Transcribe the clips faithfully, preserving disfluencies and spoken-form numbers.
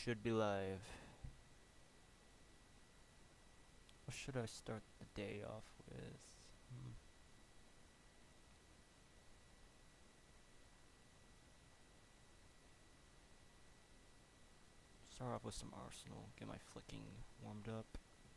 should be live. What should I start the day off with? Hmm. Start off with some Arsenal, get my flicking warmed up.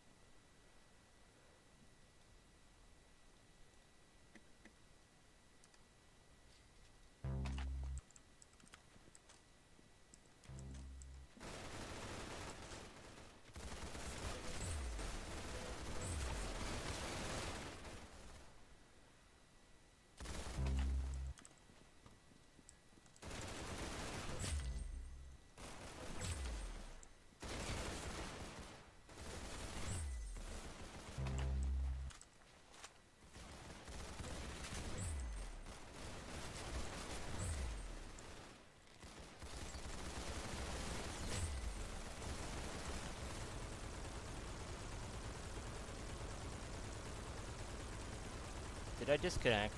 Did I disconnect?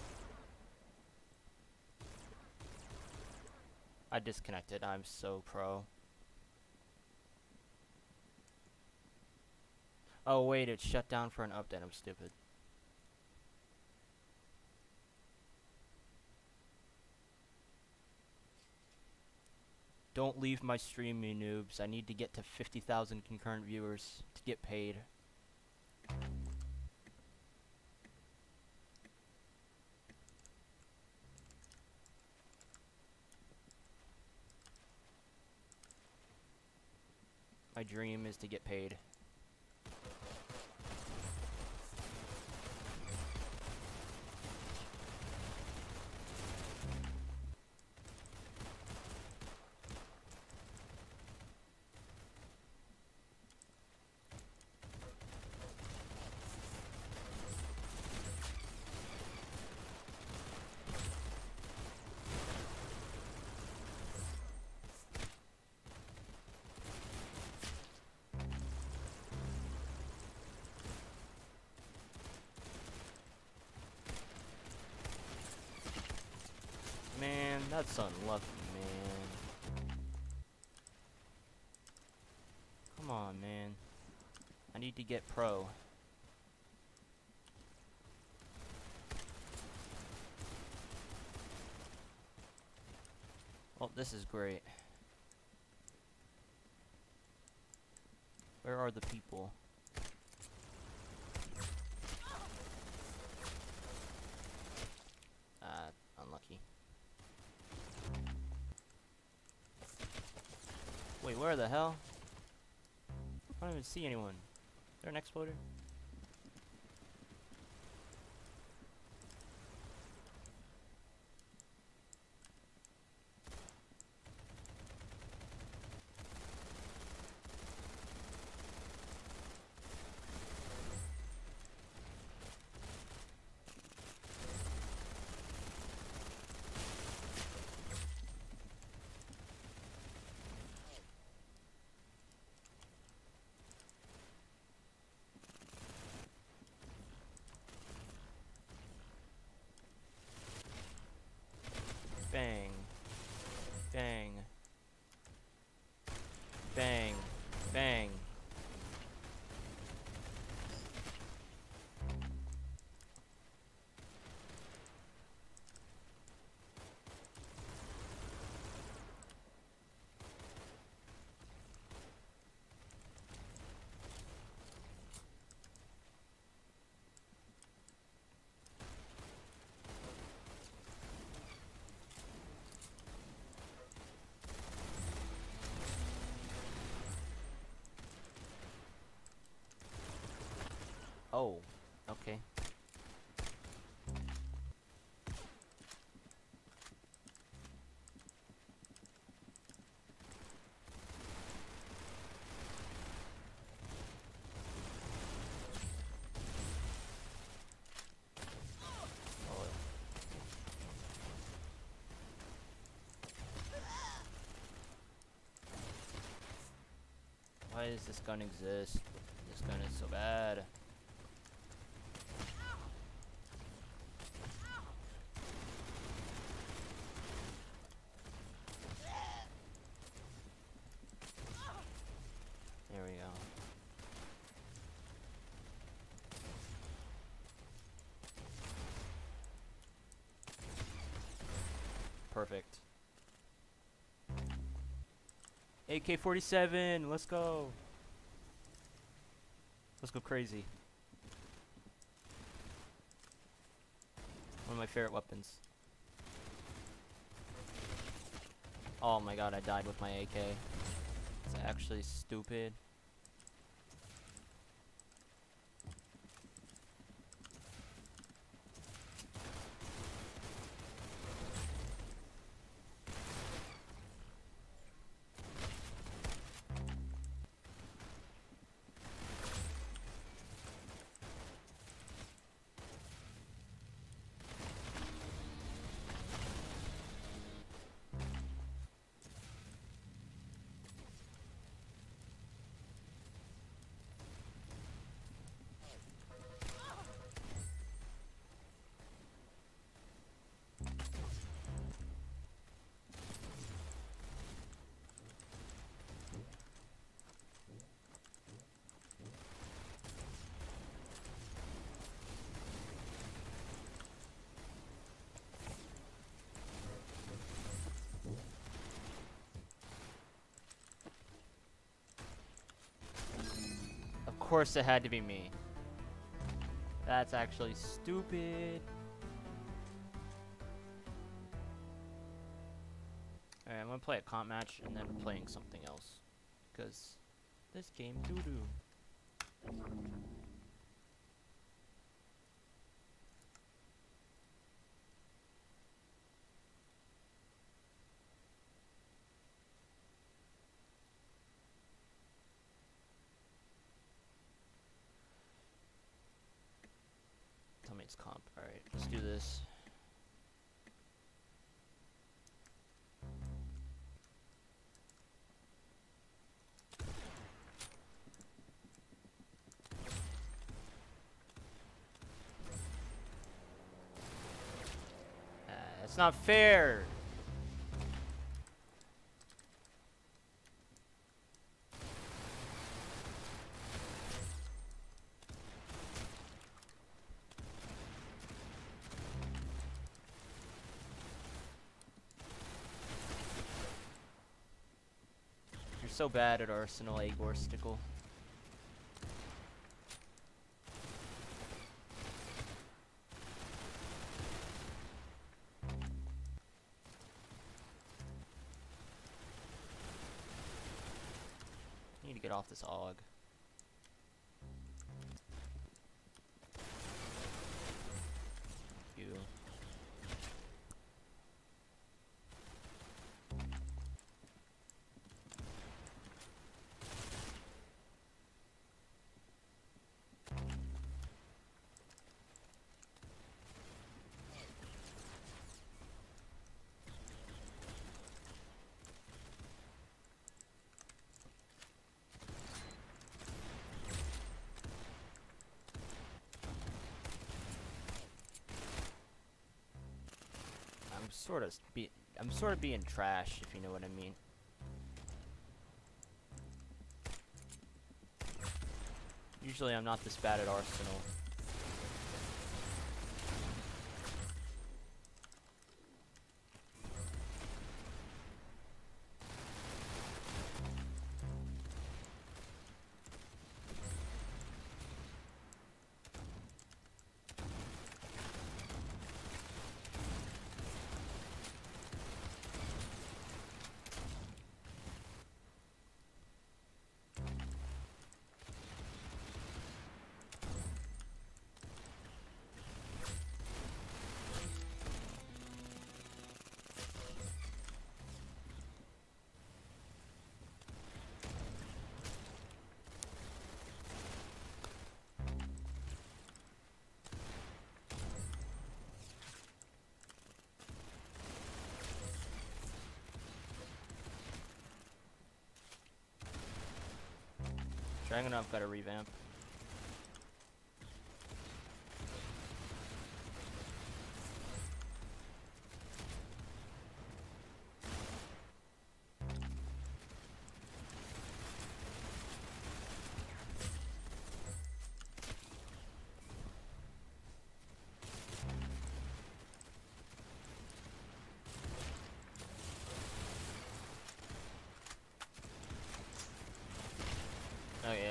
I disconnected. I'm so pro. Oh wait, it's shut down for an update. I'm stupid. Don't leave my stream, you noobs. I need to get to fifty thousand concurrent viewers to get paid. My dream is to get paid. Man, that's unlucky, man. Come on, man. I need to get pro. Oh, this is great. Where are the people? Uh, unlucky. Wait, where the hell? I don't even see anyone. Is there an exploder? Bang. Bang. Bang. Bang. Oh, okay. Oh. Why does this gun exist? This gun is so bad. Perfect. A K forty-seven, let's go. Let's go crazy. One of my favorite weapons. Oh my god, I died with my A K. It's actually stupid. Of course it had to be me. That's actually stupid. Alright, I'm gonna play a comp match and then playing something else. Because this game doo-doo. Tell me it's comp. Alright, let's do this. Uh, it's not fair. You're so bad at Arsenal, Igor Stickle. Need to get off this Og. You. I'm sort of be I'm sort of being trash, if you know what I mean. Usually I'm not this bad at Arsenal. Dragunov got a revamp.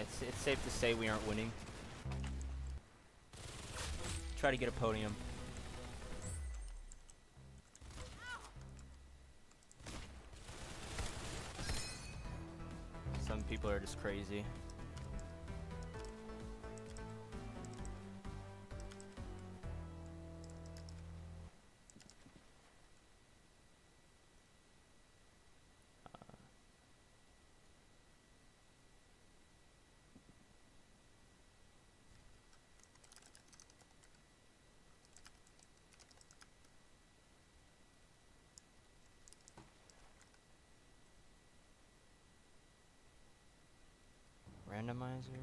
it's it's safe to say we aren't winning. Try to get a podium. Some people are just crazy. Randomizer.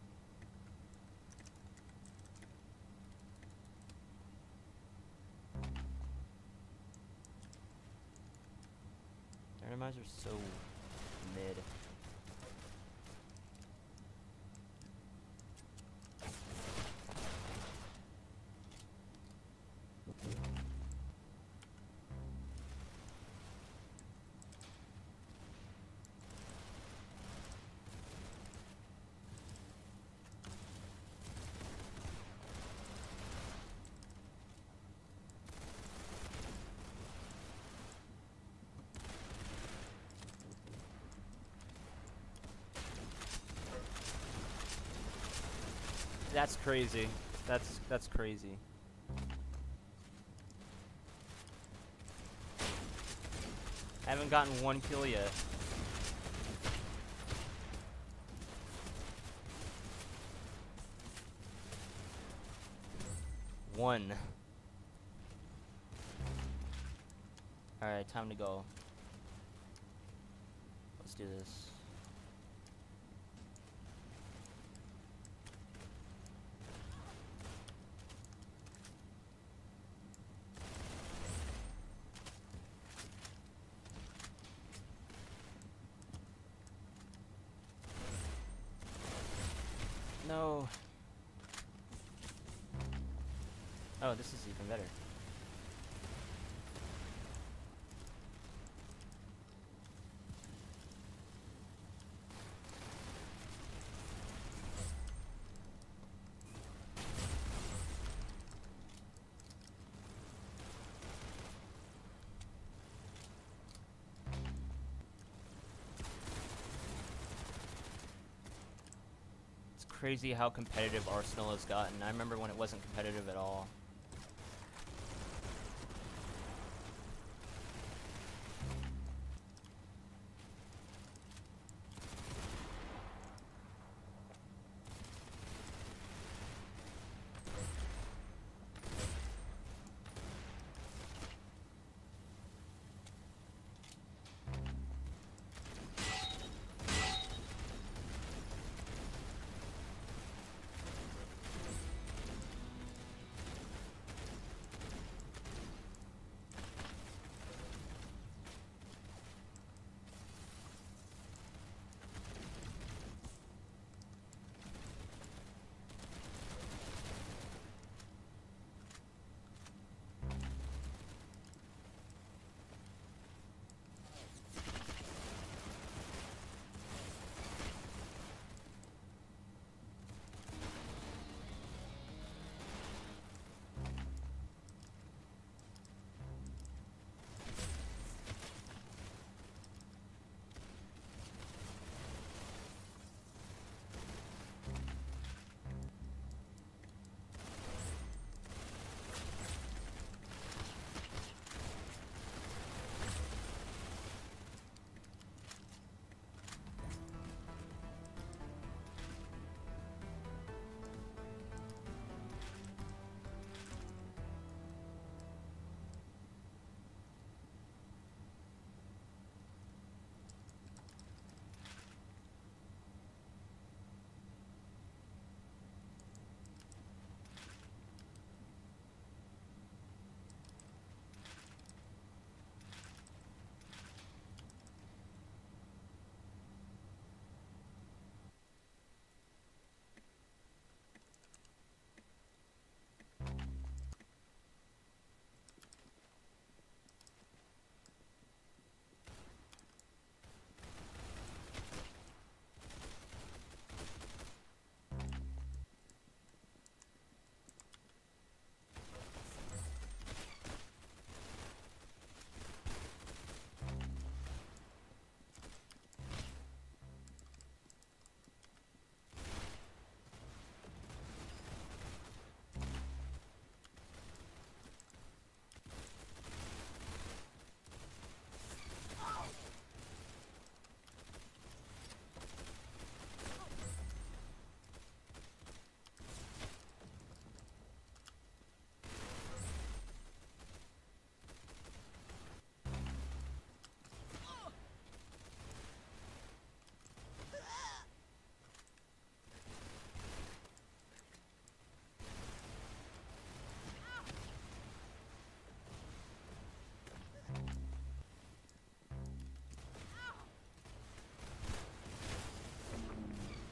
Randomizer's so mid. That's crazy. That's that's crazy. I haven't gotten one kill yet. One. Alright, time to go. Let's do this. No. Oh, this is even better. Crazy how competitive Arsenal has gotten. I remember when it wasn't competitive at all.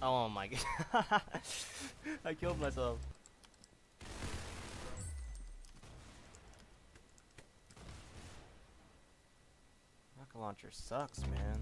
Oh my god. I killed myself. Rocket launcher sucks, man.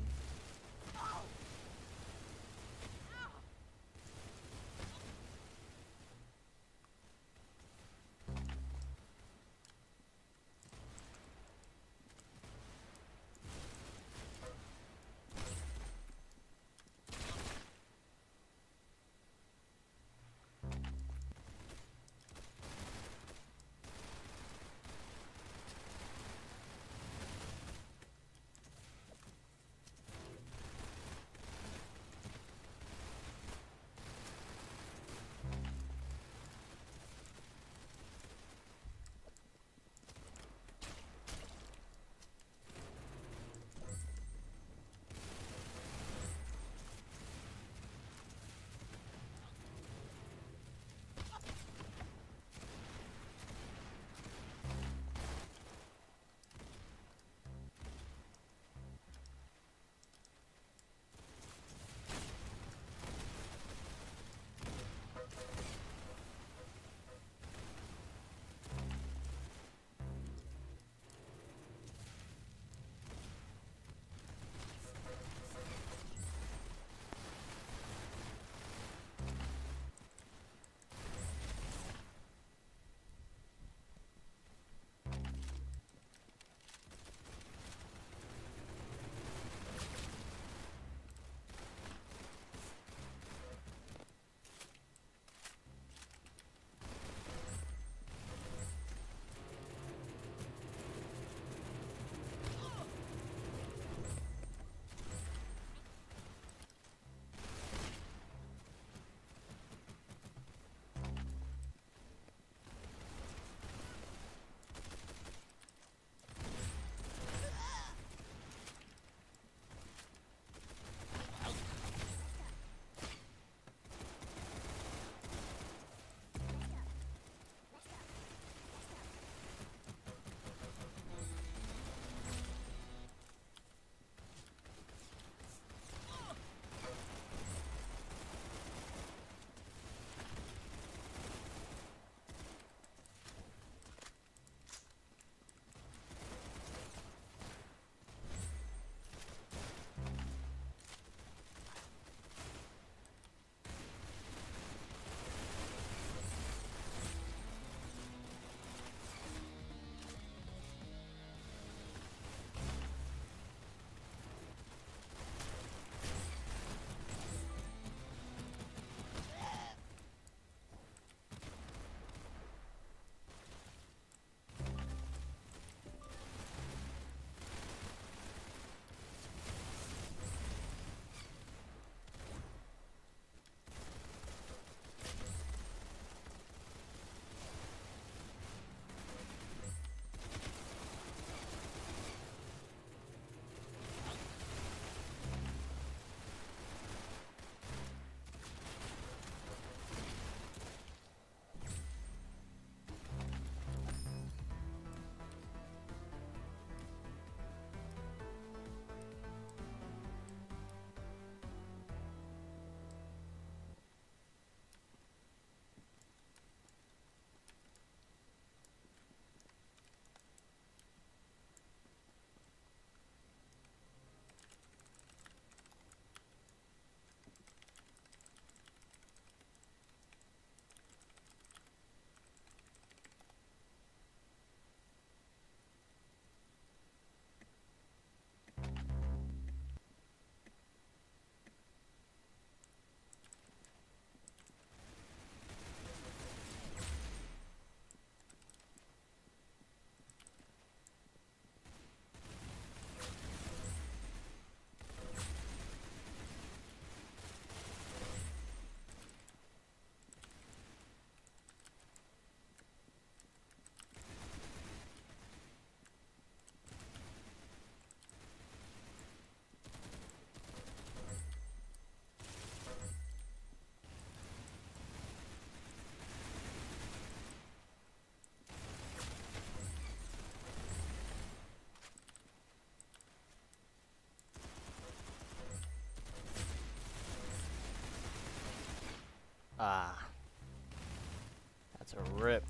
Ah. That's a rip.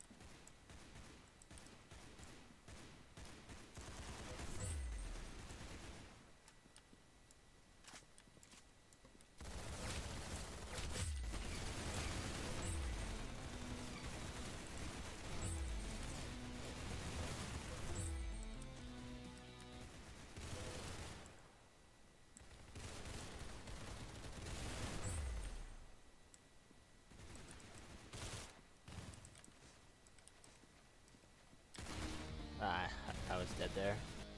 Ah, I was dead there.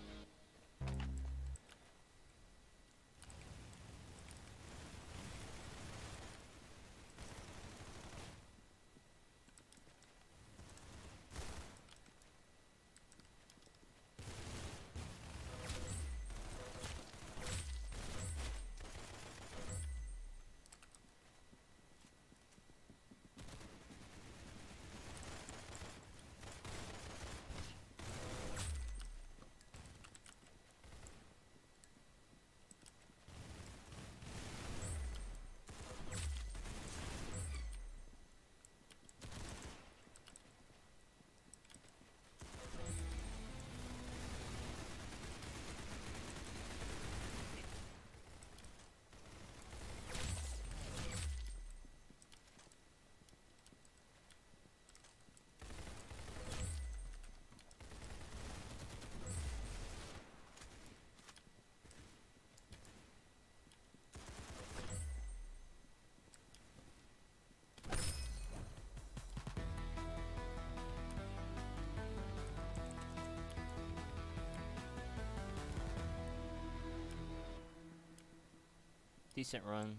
Decent run.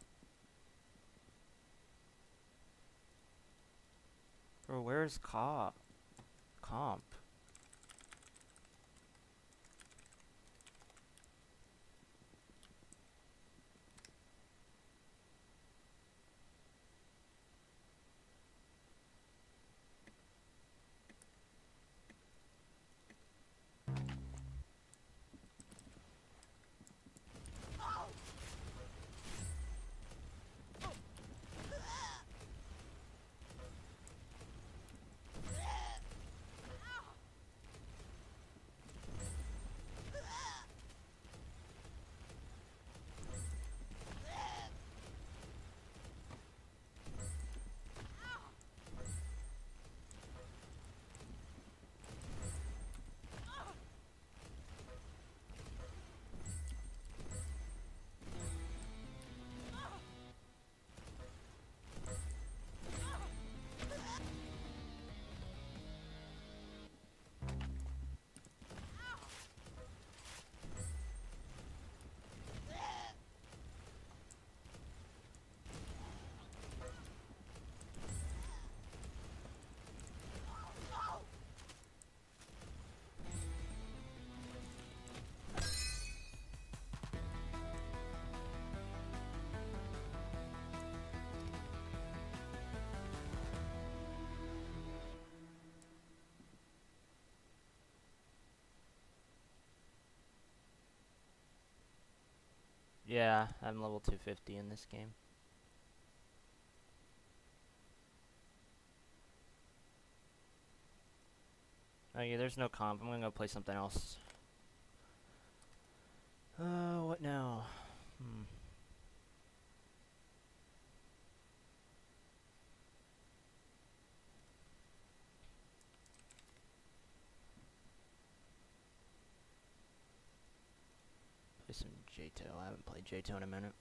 Bro, where's comp? Comp. Yeah, I'm level two fifty in this game. Oh yeah, there's no comp. I'm gonna go play something else. Uh, what now? Hmm. Play some J T O. I haven't played J T O in a minute.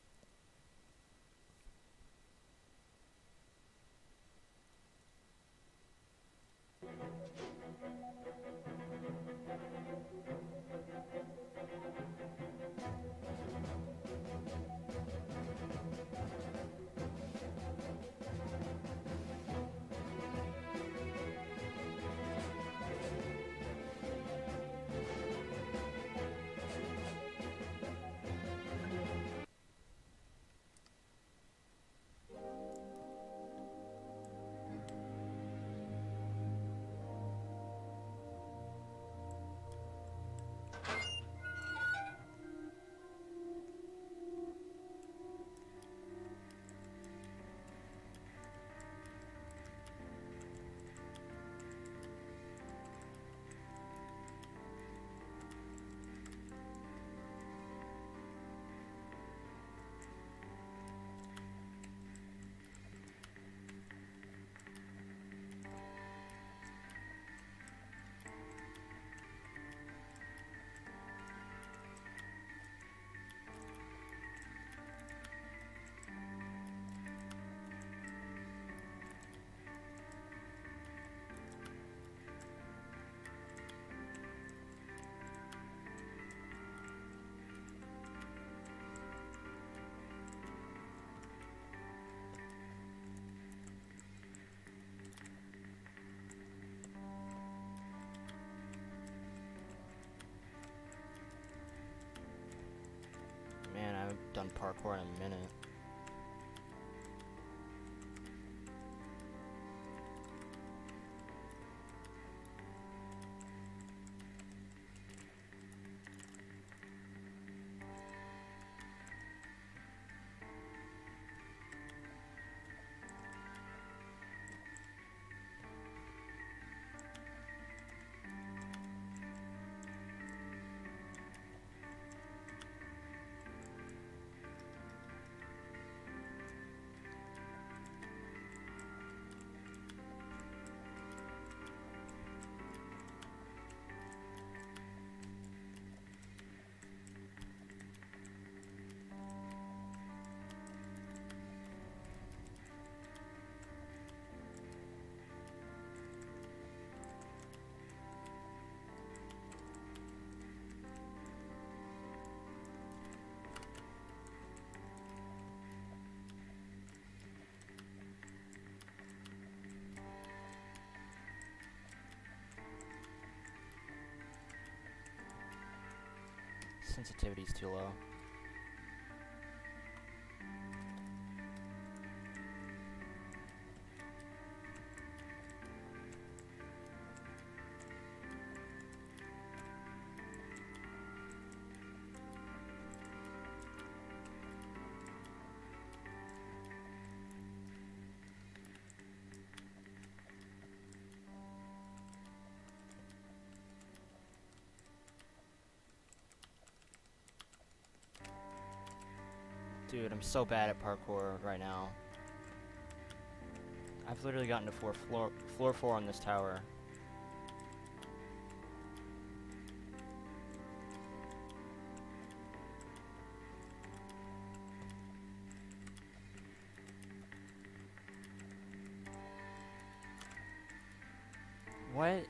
done parkour in a minute. Sensitivity's too low. Dude, I'm so bad at parkour right now. I've literally gotten to four floor floor four on this tower. What?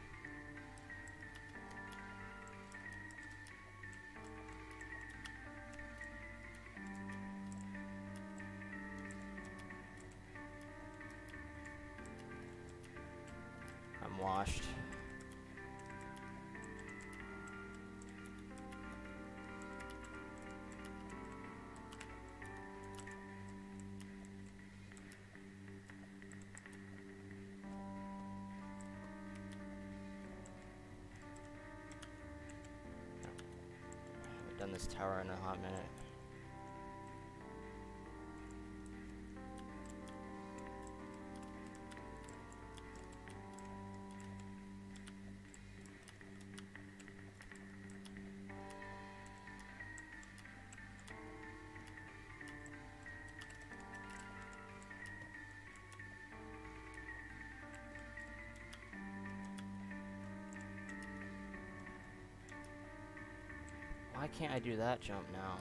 I'm washed. I've done this tower in a hot minute. Why can't I do that jump now?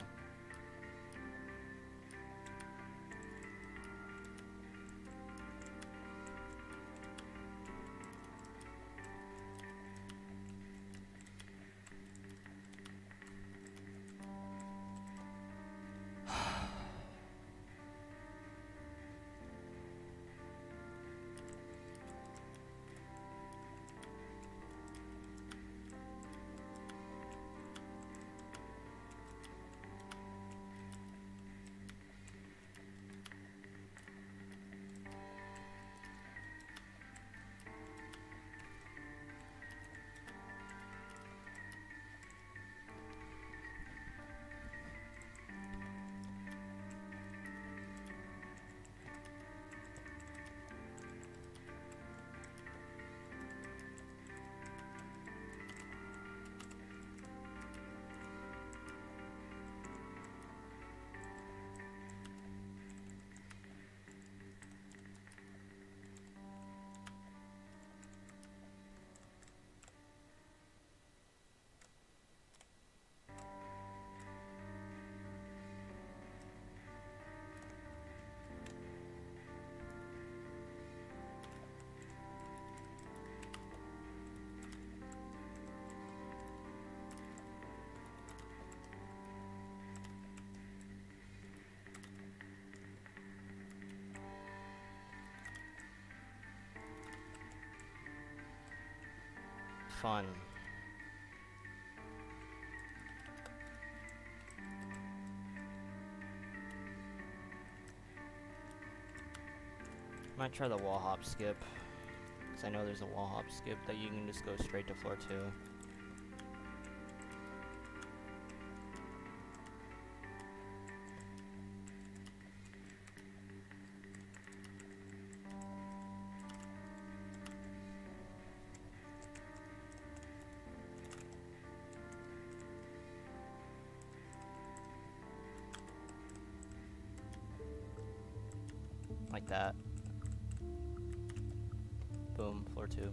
Fun. Might try the wall hop skip, because I know there's a wall hop skip that you can just go straight to floor two. Like that. Boom, floor two.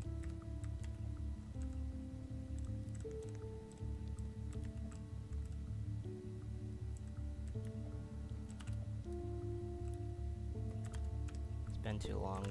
It's been too long.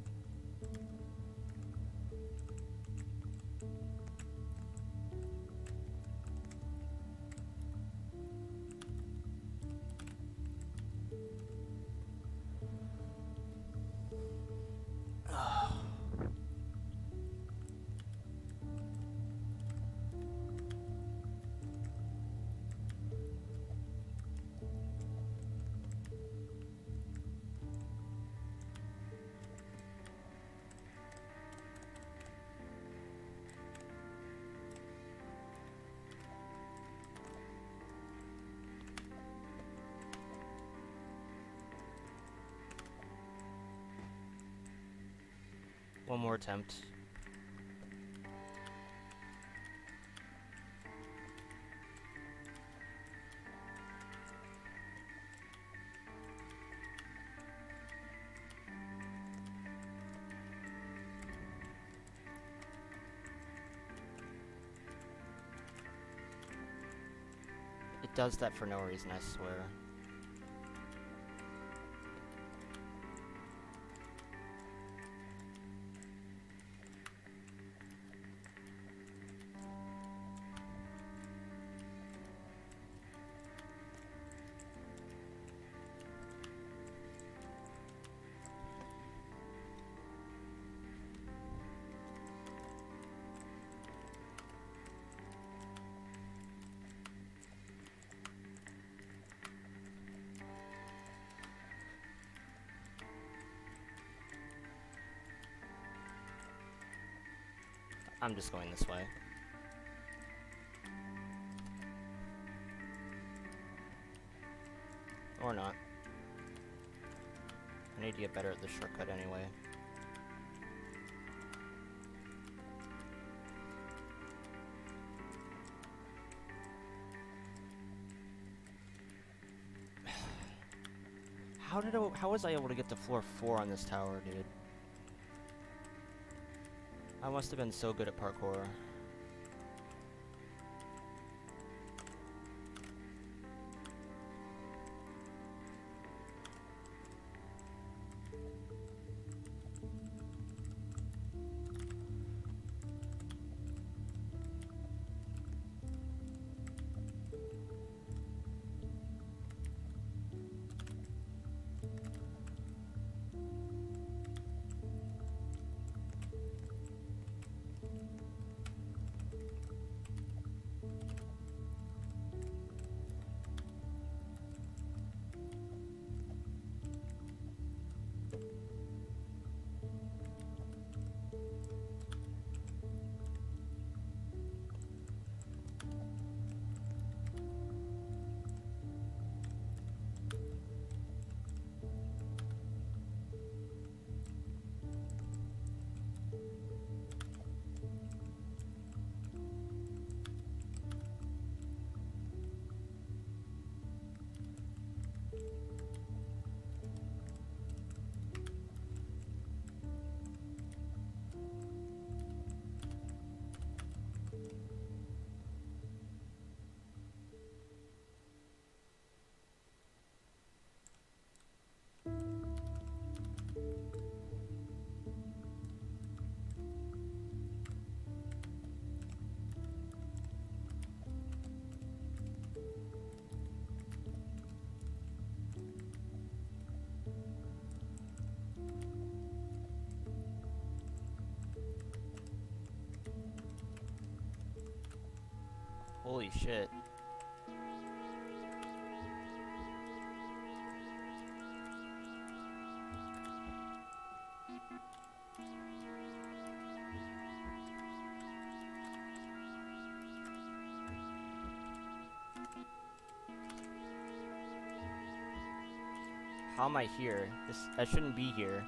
One more attempt. It does that for no reason, I swear. I'm just going this way. Or not. I need to get better at the shortcut anyway. How did I, how was I able to get to floor four on this tower, dude? I must have been so good at parkour. Holy shit. How am I here? This I shouldn't be here.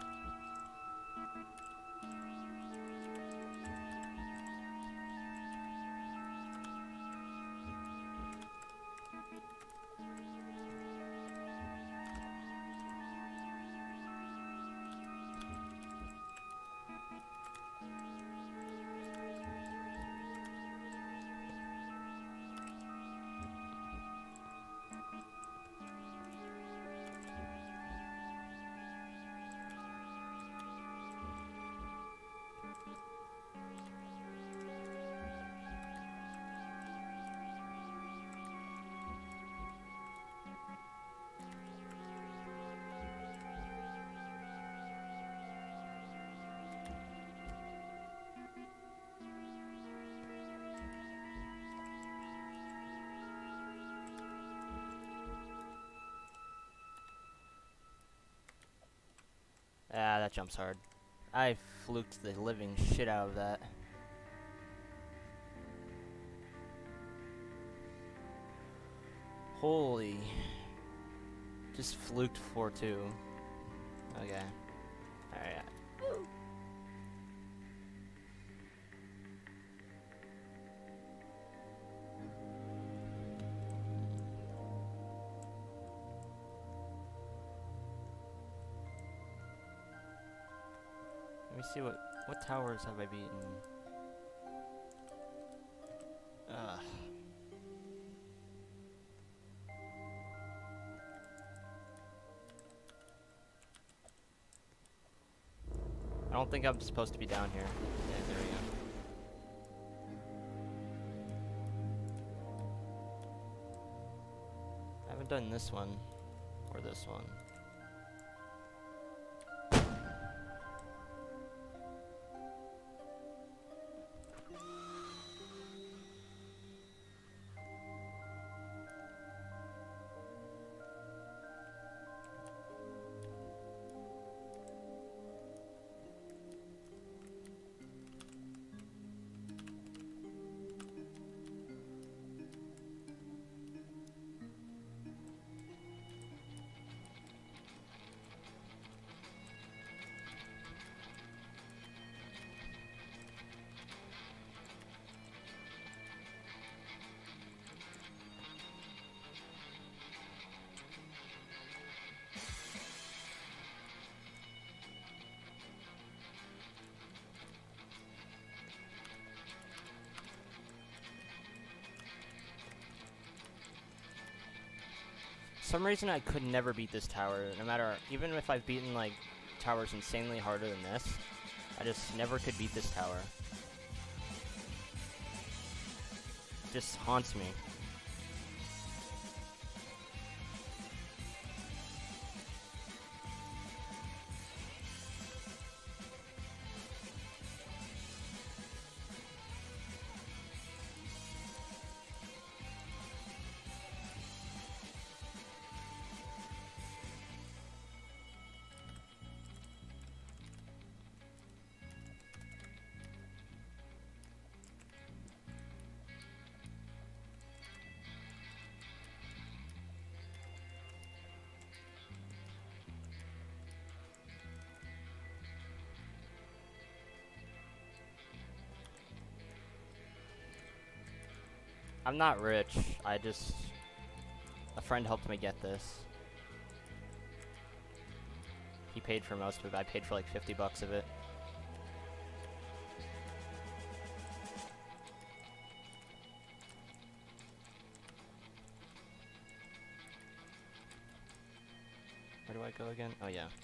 Ah, that jumps hard. I fluked the living shit out of that. Holy. Just fluked four two. Okay. Alright. Let me see what what towers have I beaten. Ugh. I don't think I'm supposed to be down here. Yeah, there we go. I haven't done this one or this one. For some reason I could never beat this tower, no matter, even if I've beaten like towers insanely harder than this, I just never could beat this tower. It just haunts me. I'm not rich, I just... a friend helped me get this. He paid for most of it, I paid for like fifty bucks of it. Where do I go again? Oh yeah.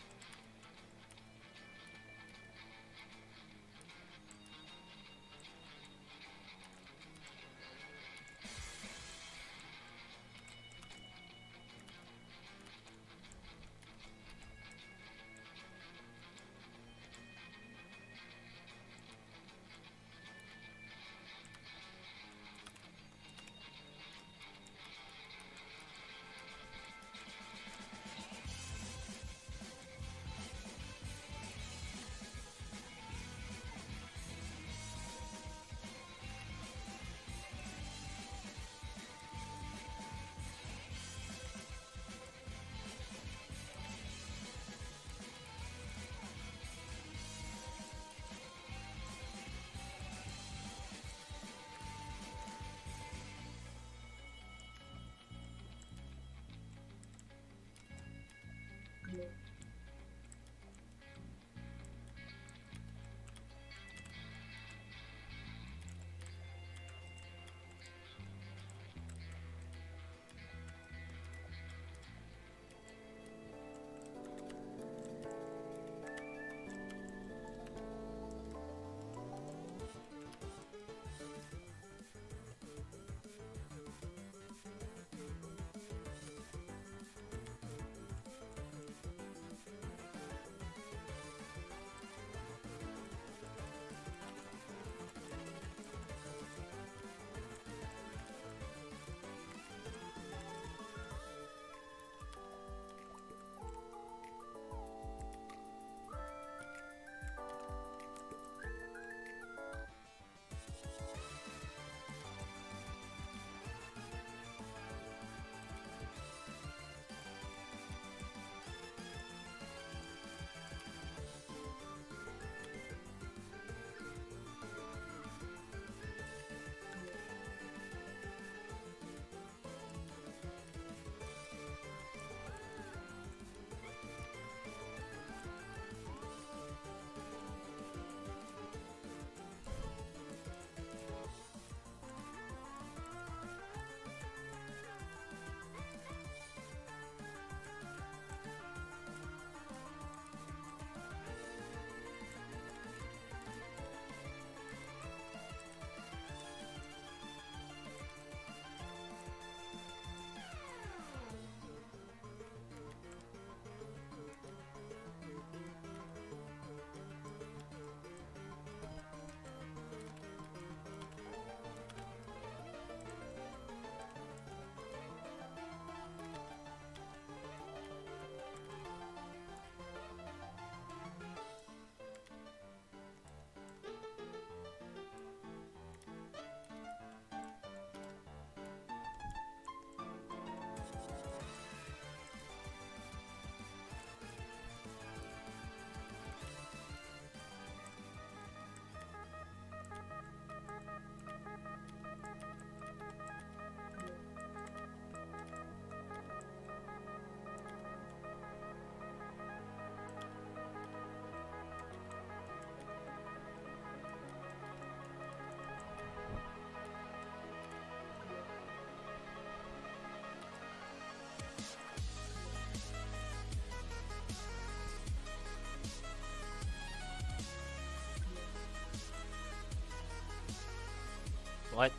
What?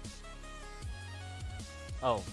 Oh.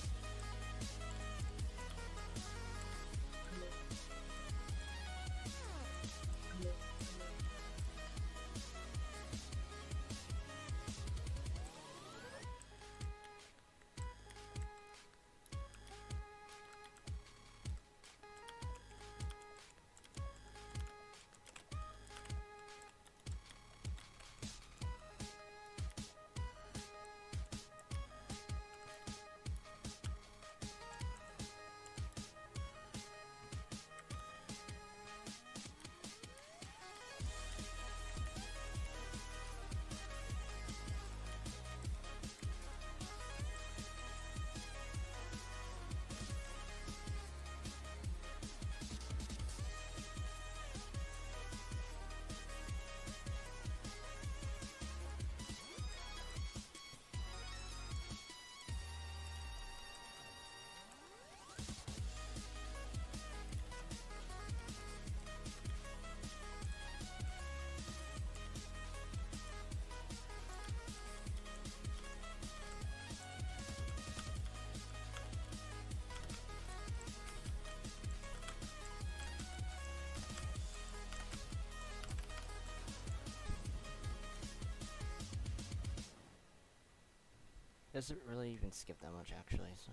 Doesn't really even skip that much, actually, so...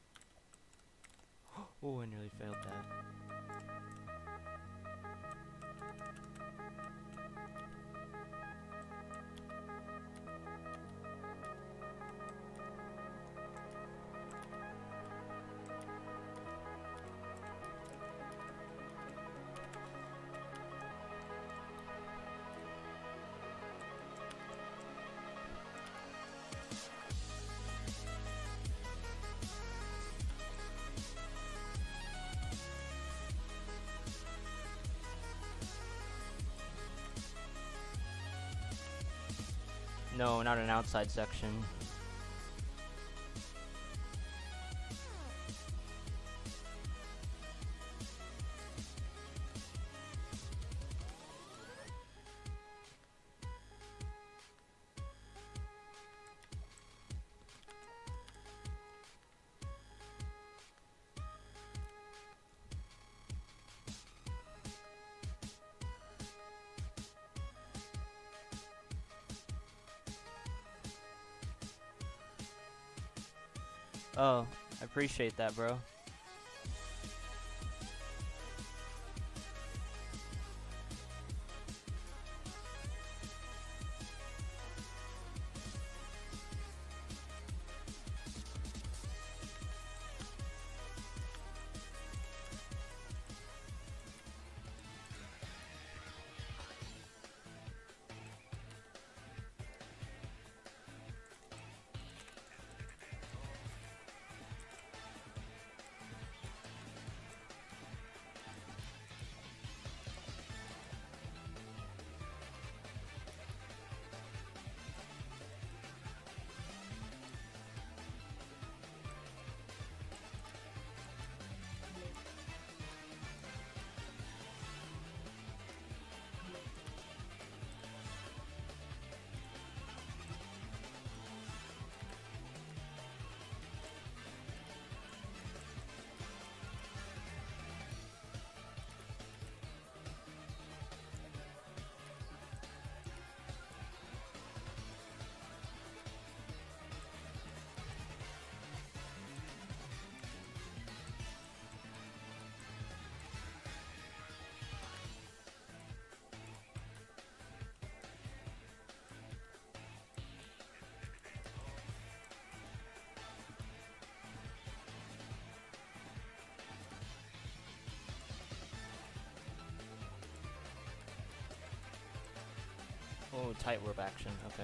Oh, I nearly failed that. No, not an outside section. Oh, I appreciate that, bro. Oh, tightrope action, okay.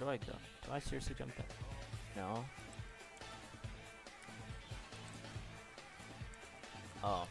do I go? Do I seriously jump that? No. Oh.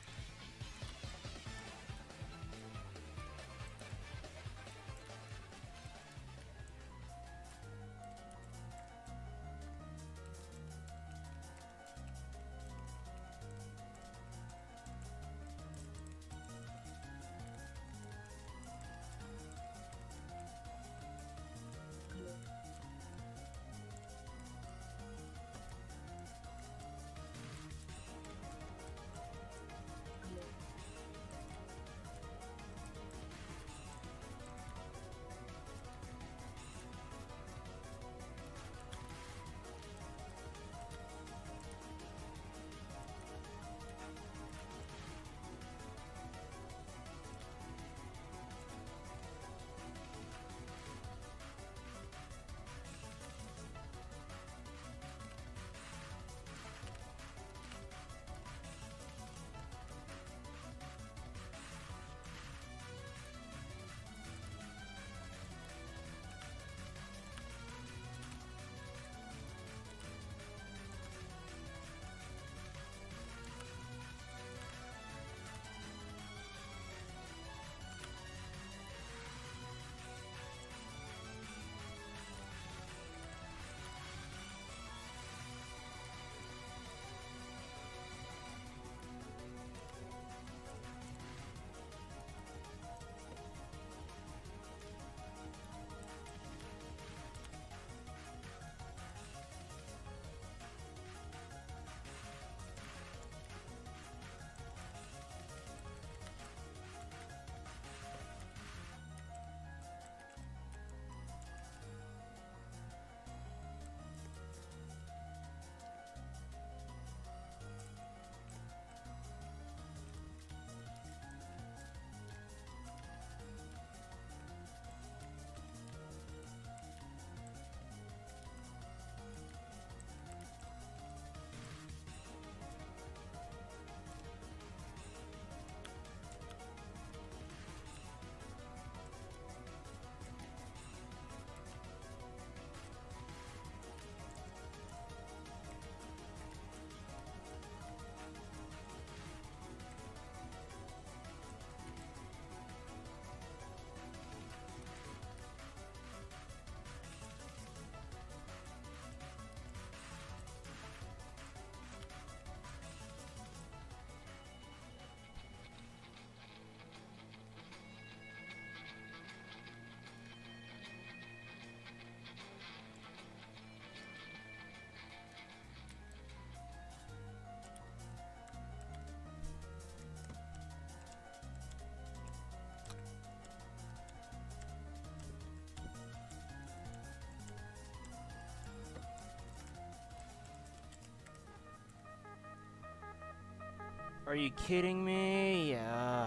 Are you kidding me? Yeah.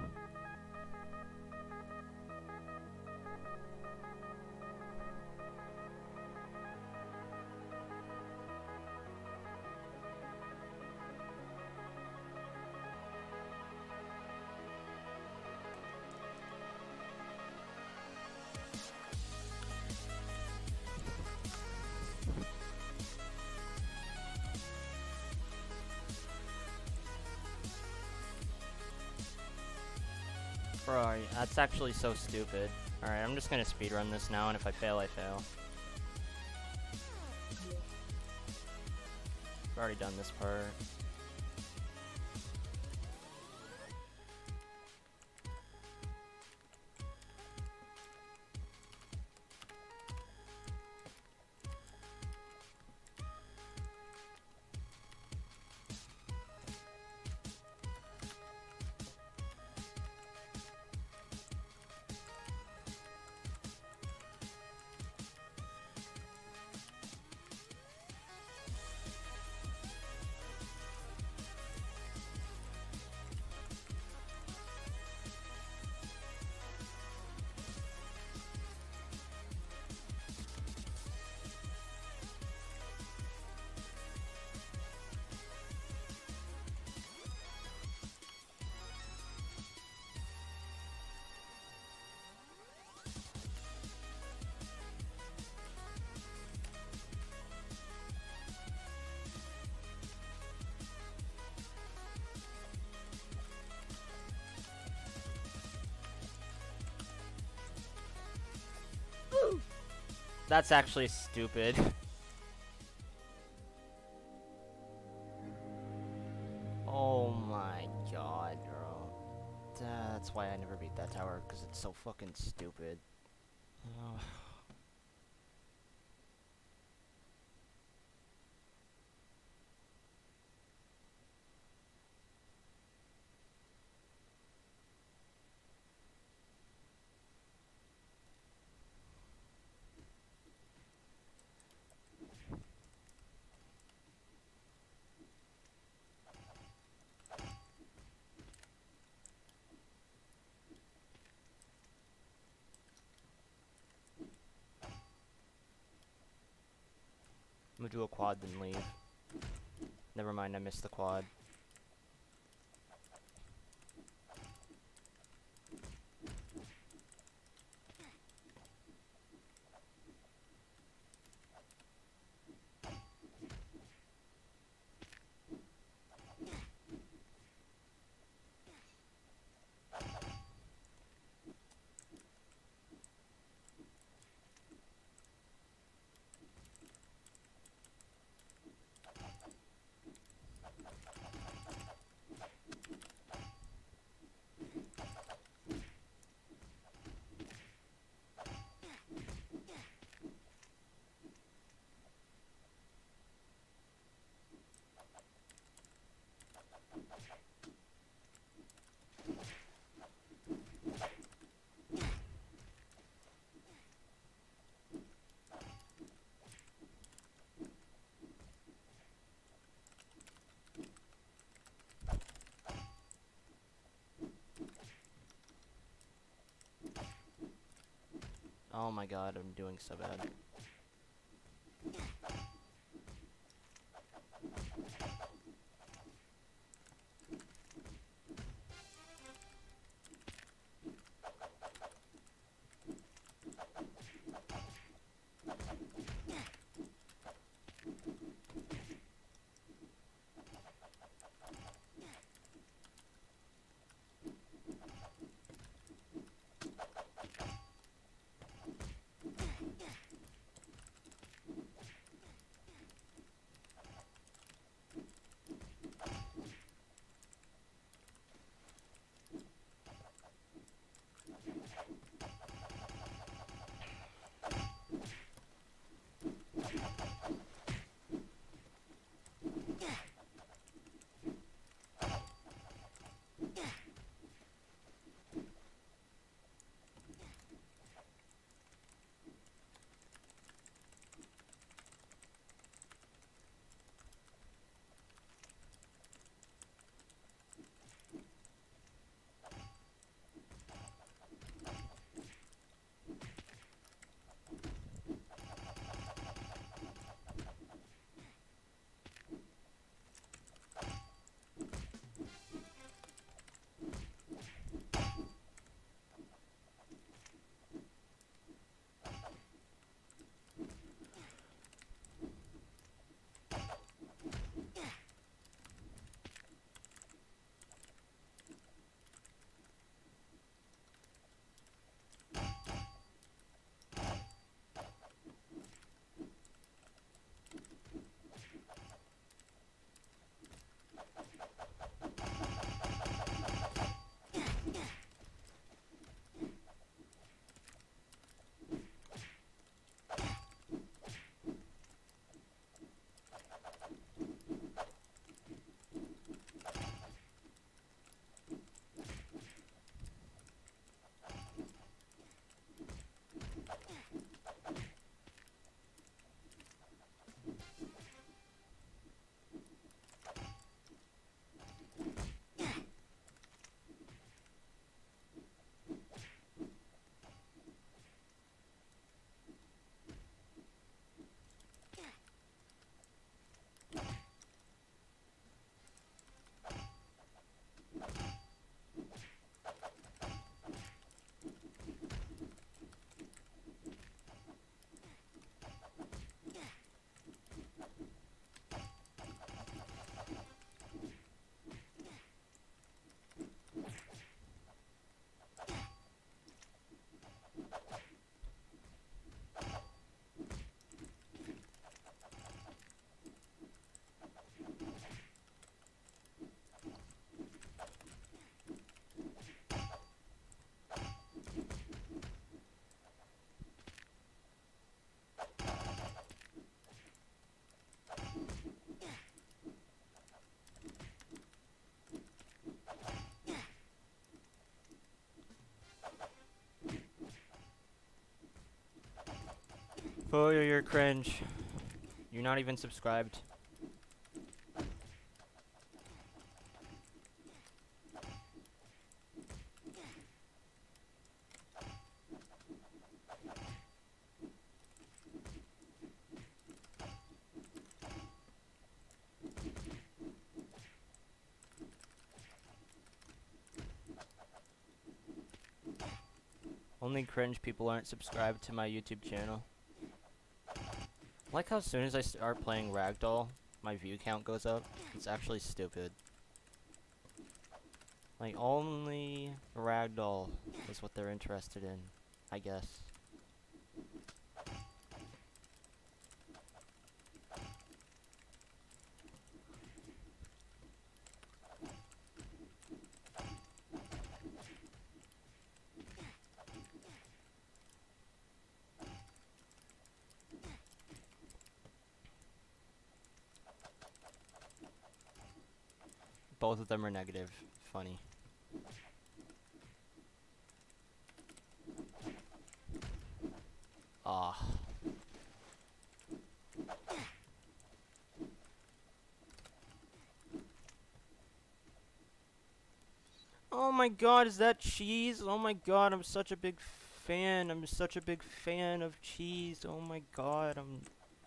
Bro, that's actually so stupid. Alright, I'm just gonna speedrun this now, and if I fail, I fail. I've already done this part. That's actually stupid. Oh my god, bro. That's why I never beat that tower, because it's so fucking stupid. Oh. I'm gonna do a quad then leave. Never mind, I missed the quad. Oh my god, I'm doing so bad. Oh, you're cringe. You're not even subscribed. Only cringe people aren't subscribed to my YouTube channel. Like how as soon as I start playing Ragdoll, my view count goes up. It's actually stupid. Like, only Ragdoll is what they're interested in, I guess. Both of them are negative. Funny. Ah. Oh my god, is that cheese? Oh my god, I'm such a big fan. I'm such a big fan of cheese. Oh my god, I'm...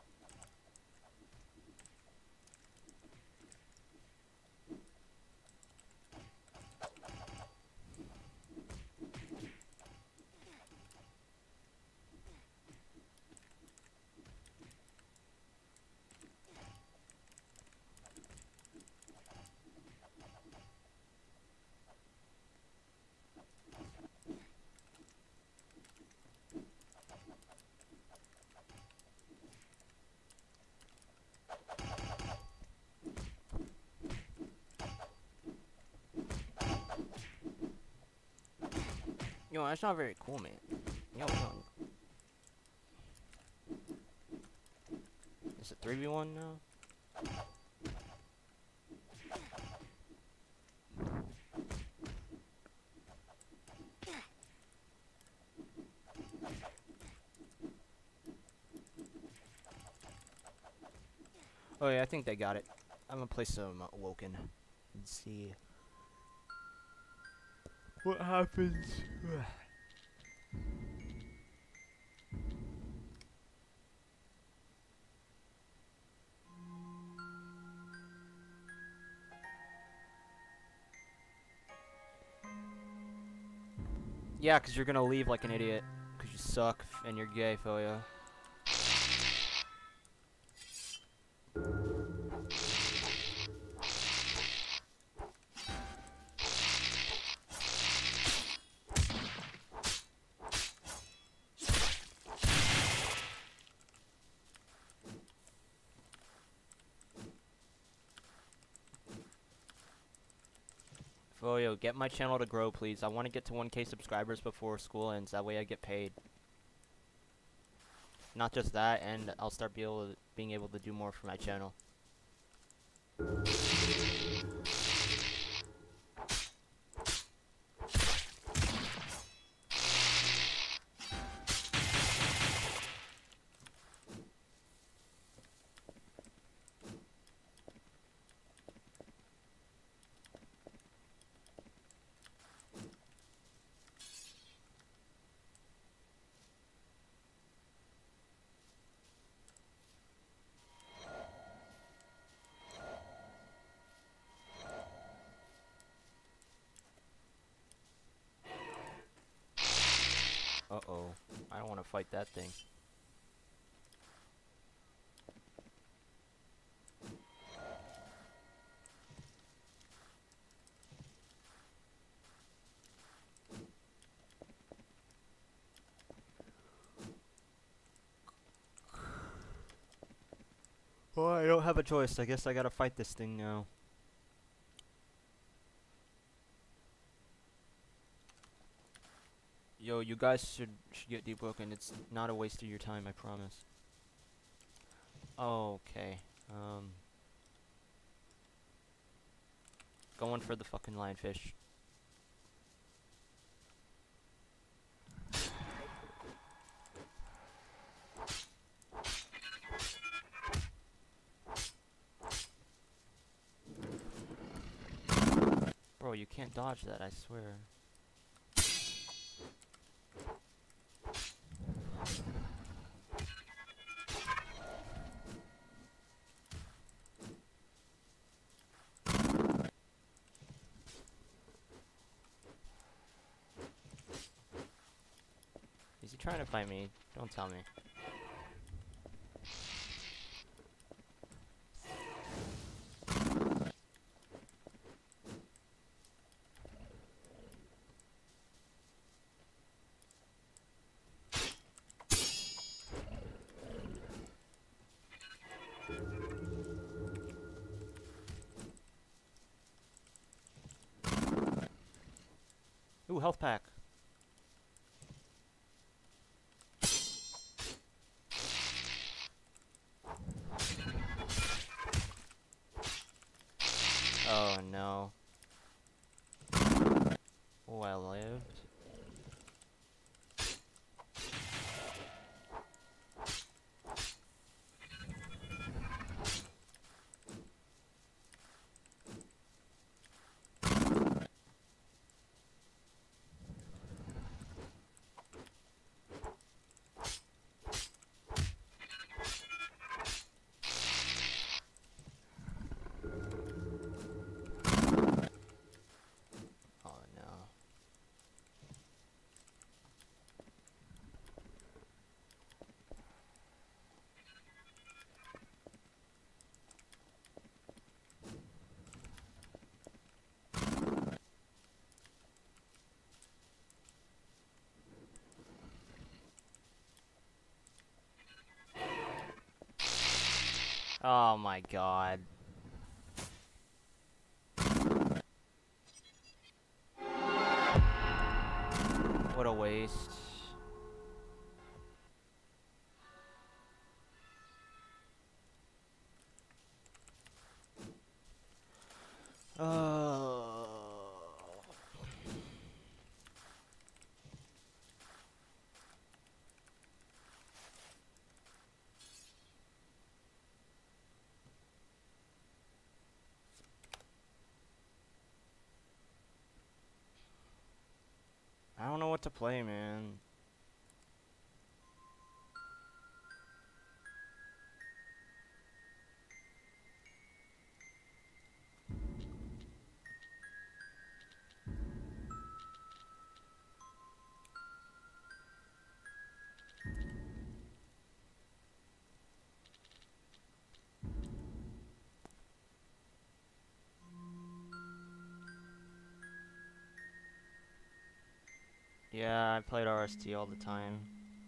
Yo, that's not very cool, man. Yo, yo. Is it three v one now? Oh yeah, I think they got it. I'm gonna play some uh, Woken and see what happens. Yeah, cause you're gonna leave like an idiot, cause you suck and you're gay, Foyo. Foyo, get my channel to grow, please. I want to get to one K subscribers before school ends. That way I get paid. Not just that, and I'll start be able to, being able to do more for my channel. Uh-oh. I don't want to fight that thing. Well, I don't have a choice. I guess I gotta fight this thing now. Yo, you guys should should get Debroken. It's not a waste of your time, I promise. Okay. Um. Going for the fucking lionfish. you can't dodge that, I swear. Is he trying to fight me? Don't tell me. Ooh, health pack. Oh no. Oh, I lived. Oh no. Oh my god. What a waste. Oh. I don't know what to play, man. Yeah, I played R S T all the time.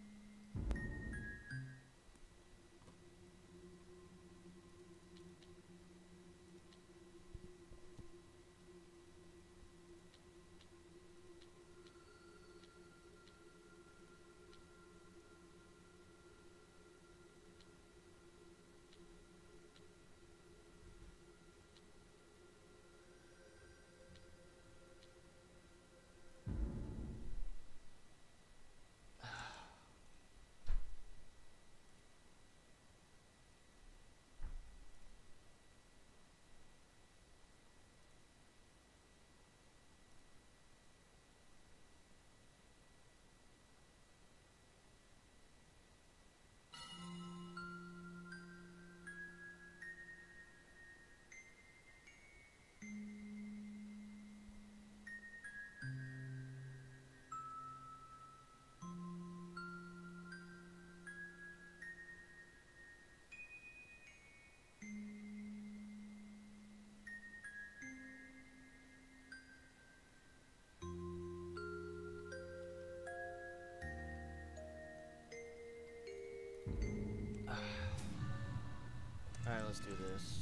Alright, let's do this.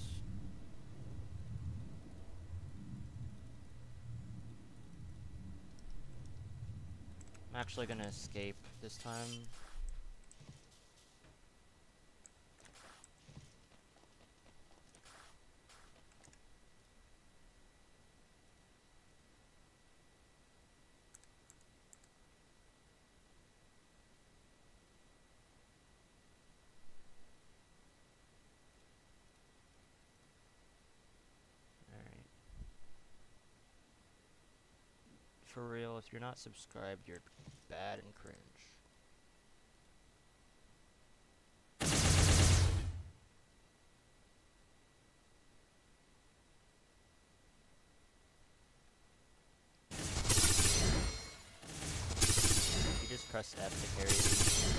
I'm actually gonna escape this time. Alright. For real, if you're not subscribed, you're bad and cringe. You just press F to carry these.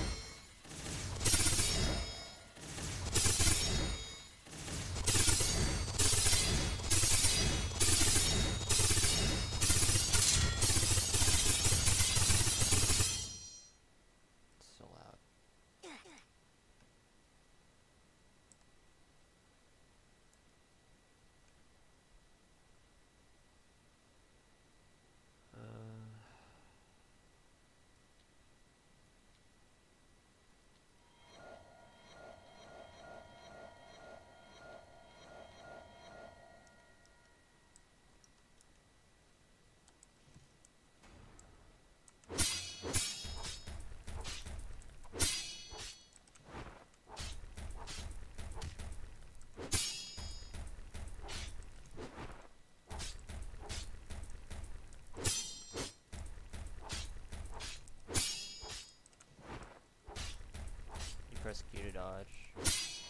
Press Q to dodge.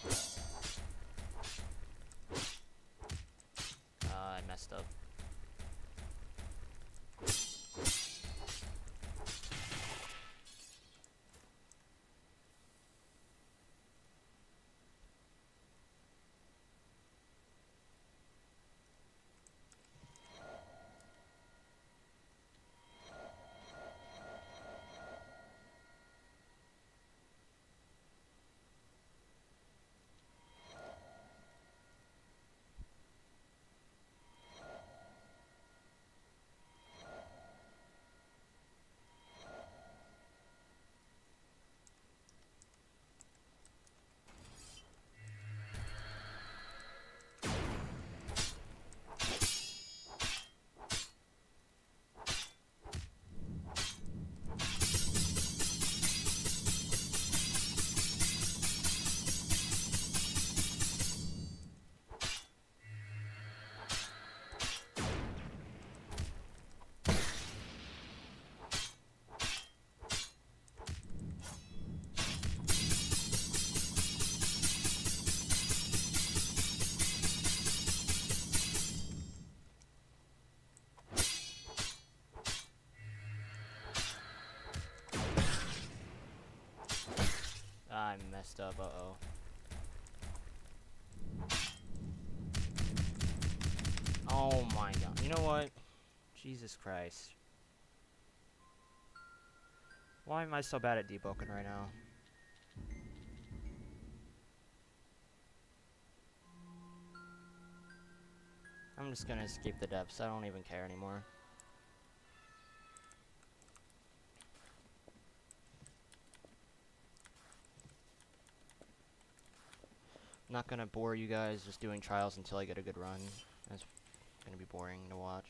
Ah, I messed up. I messed up, uh-oh. Oh my god. You know what? Jesus Christ. Why am I so bad at debugging right now? I'm just gonna escape the depths. I don't even care anymore. I'm not gonna bore you guys just doing trials until I get a good run. That's gonna be boring to watch.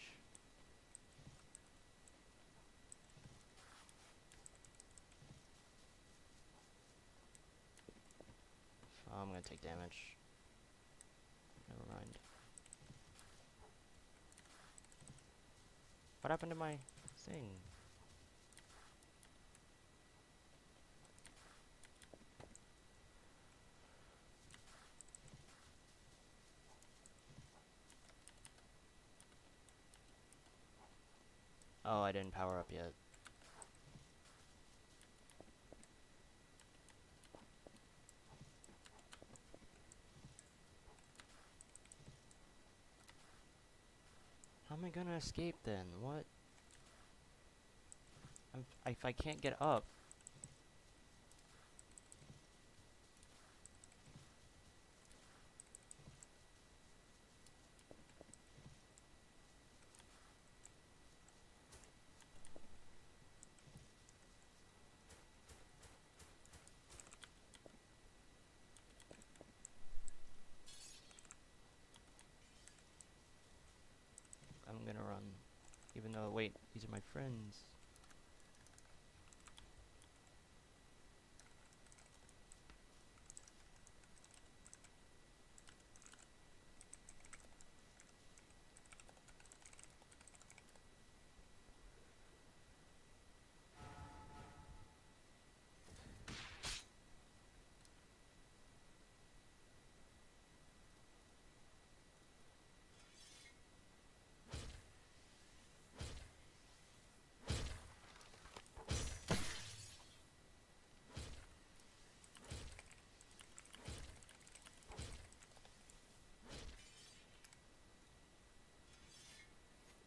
Oh, I'm gonna take damage. Never mind. What happened to my thing? Oh, I didn't power up yet. How am I gonna escape then? What? I'm, if I can't get up. I'm gonna run. Even though, wait, these are my friends.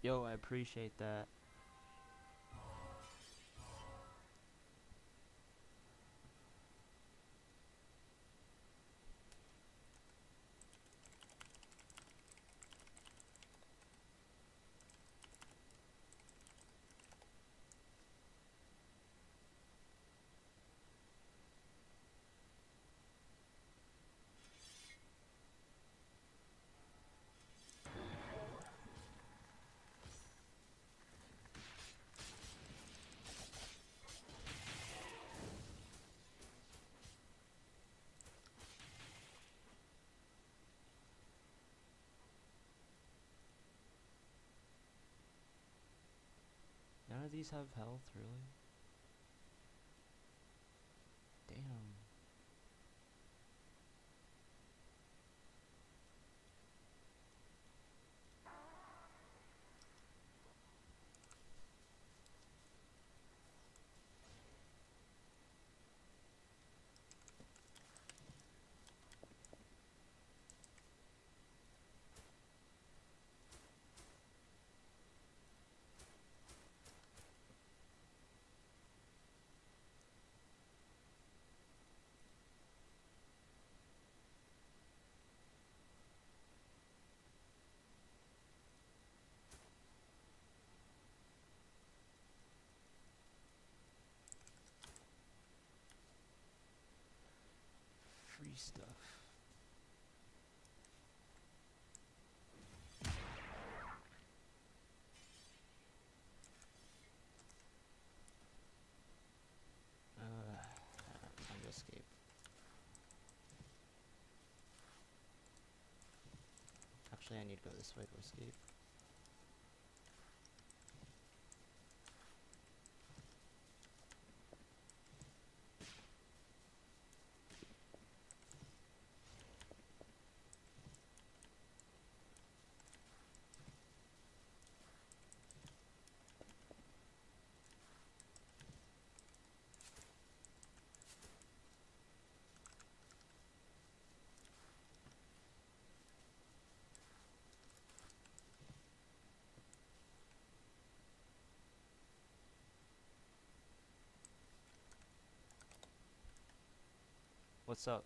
Yo, I appreciate that. None of these have health, really? Damn. Free stuff. Uh, time to escape. Actually, I need to go this way to escape. What's up?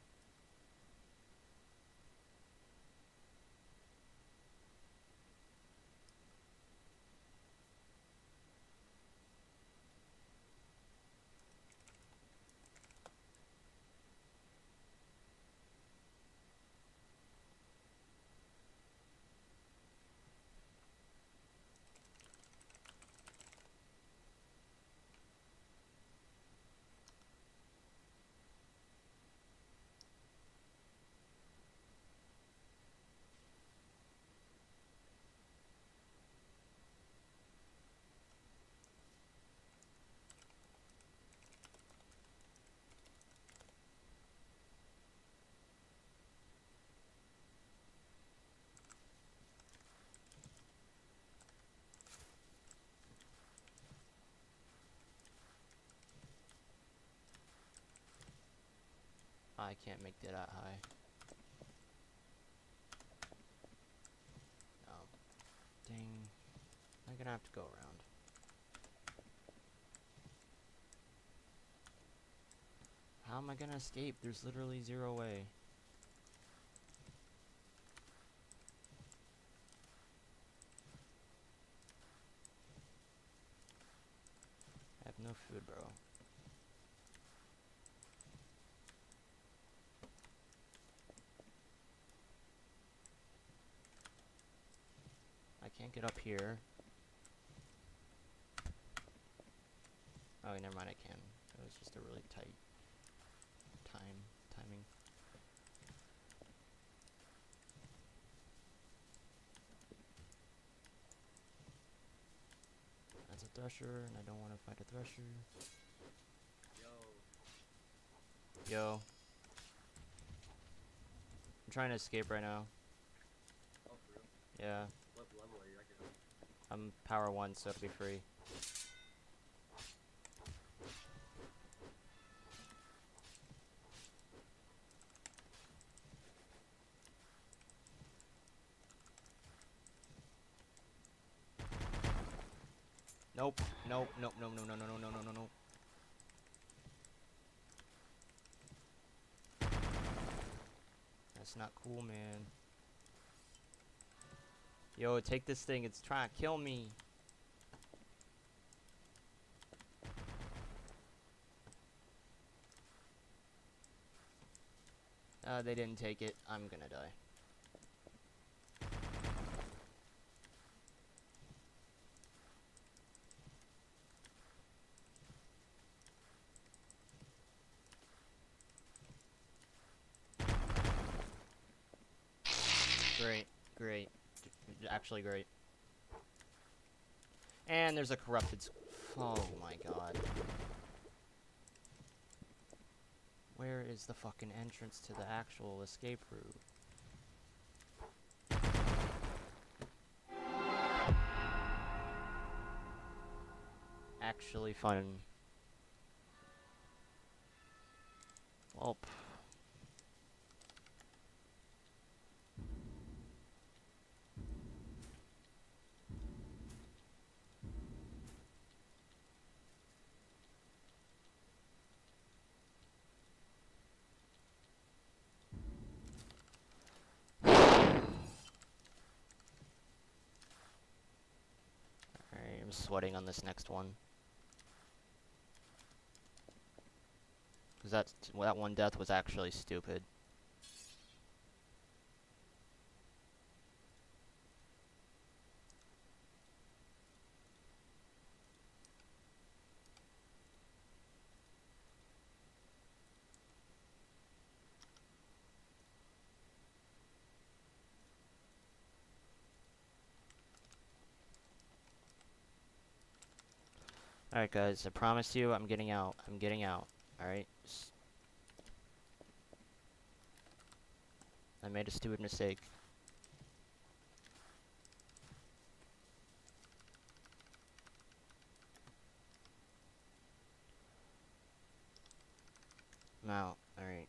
I can't make it that high. Oh, dang. I'm gonna have to go around. How am I gonna escape? There's literally zero way. I have no food, bro. I can't get up here. Oh, never mind, I can. It was just a really tight time, timing. That's a thresher, and I don't want to fight a thresher. Yo. Yo. I'm trying to escape right now. Oh, for real? Yeah. What level are you? I can... I'm power one, so it'll be free. Nope. Nope. Nope. No. No. No. No. No. No. No. No. No. That's not cool, man. Yo, take this thing. It's trying to kill me. Uh, they didn't take it. I'm gonna die. Great. Great. Actually great. And there's a corrupted s- oh my god. Where is the fucking entrance to the actual escape route? Actually fun. Well, alright, I'm sweating on this next one. Cause that's well, that one death was actually stupid. Alright guys, I promise you I'm getting out. I'm getting out. Alright? I made a stupid mistake. I'm out. Alright.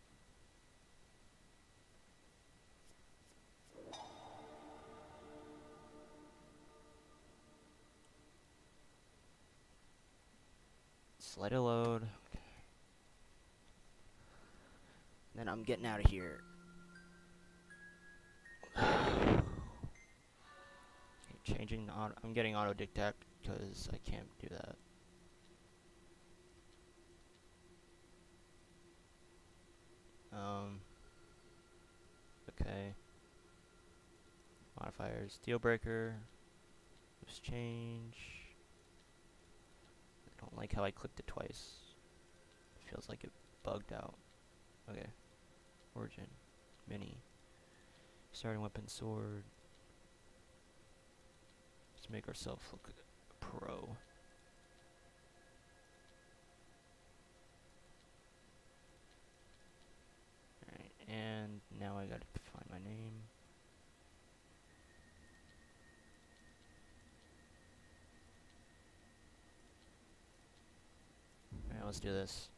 Just let it load. Okay. Then I'm getting out of here. Okay, changing the auto. I'm getting auto detect because I can't do that. Um. Okay. Modifiers. Deal breaker. Loose change. I don't like how I clicked it twice. It feels like it bugged out. Okay. Origin. Mini. Starting weapon sword. Let's make ourselves look pro. Alright, and now I gotta find my name. Alright, let's do this.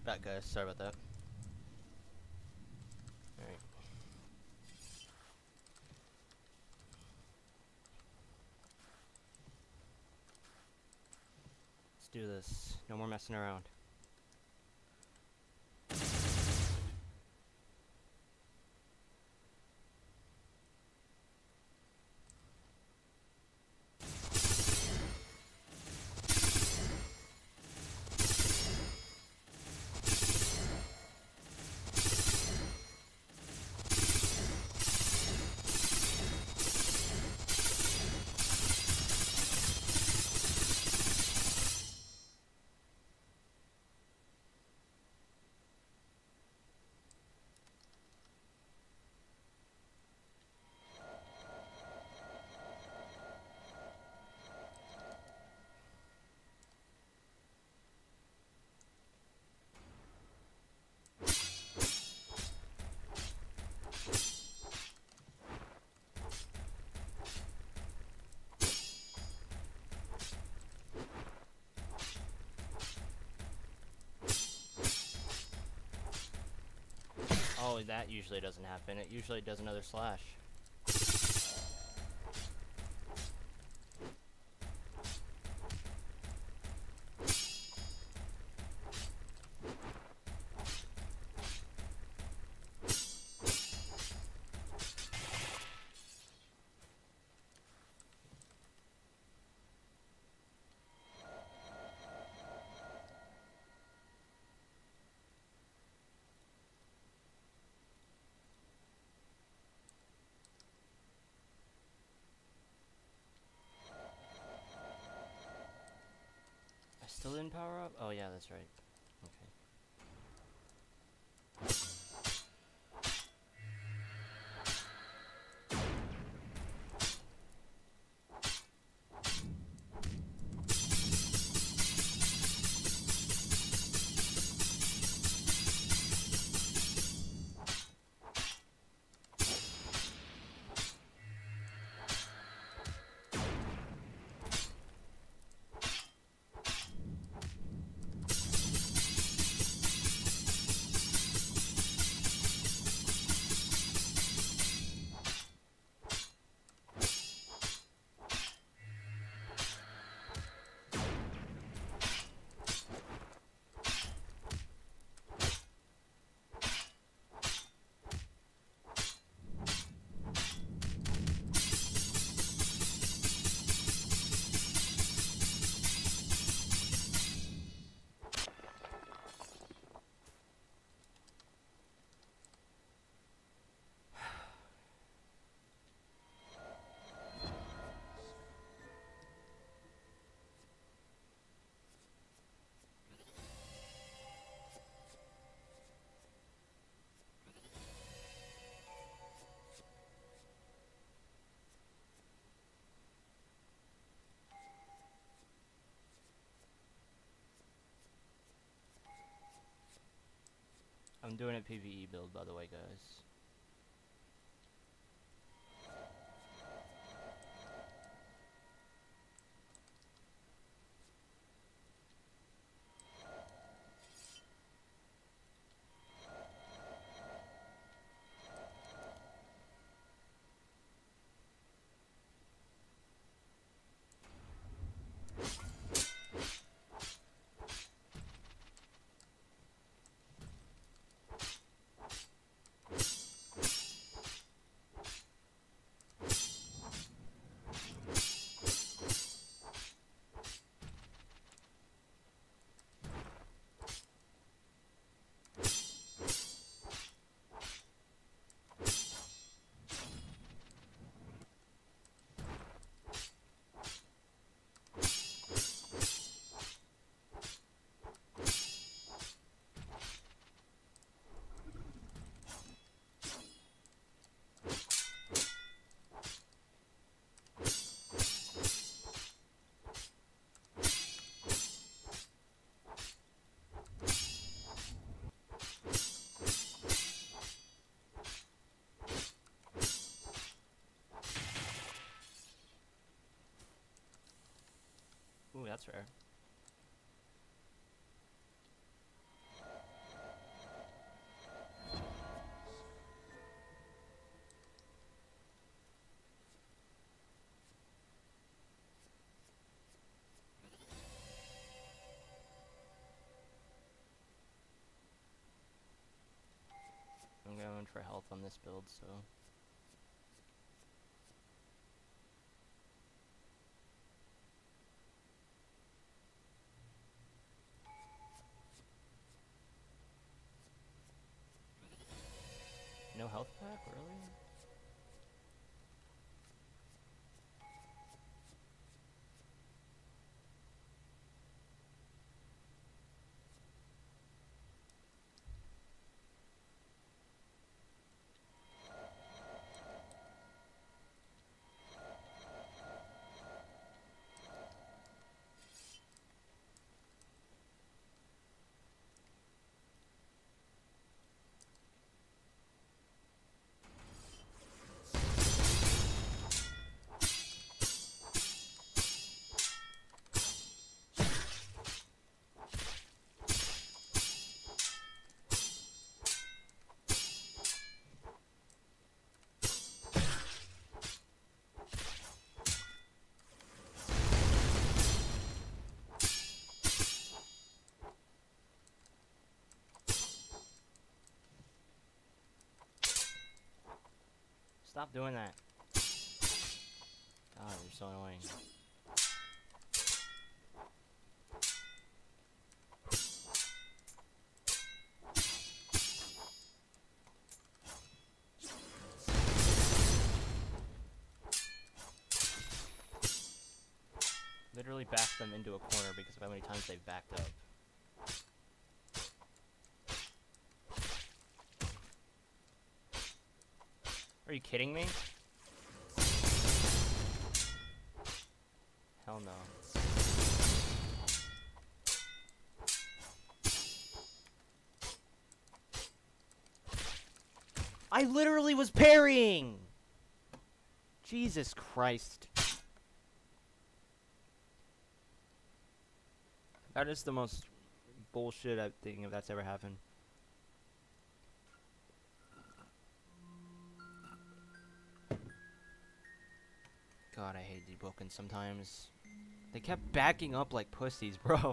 back, guys. Sorry about that. Alright. Let's do this. No more messing around. Oh, that usually doesn't happen. It usually does another slash. Still didn't power up? Oh yeah, that's right. Okay. I'm doing a PvE build, by the way, guys. Ooh, that's rare. going for health on this build, so... No health pack, really? Stop doing that. God, you're so annoying. Literally backed them into a corner because of how many times they've backed up. Are you kidding me? Hell no. I literally was parrying! Jesus Christ. That is the most bullshit thing if that's ever happened. God, I hate debooking sometimes. They kept backing up like pussies, bro.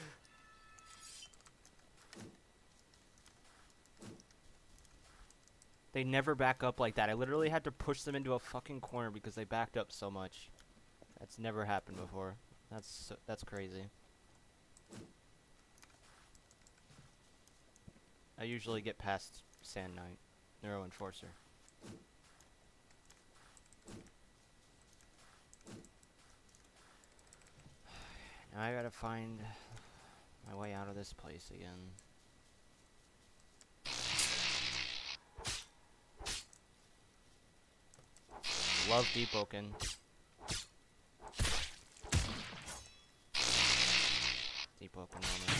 They never back up like that. I literally had to push them into a fucking corner because they backed up so much. That's never happened before. That's so, that's crazy. I usually get past Sand Knight, Neuro Enforcer. Now I gotta find my way out of this place again. Love debooking. Debooking moment.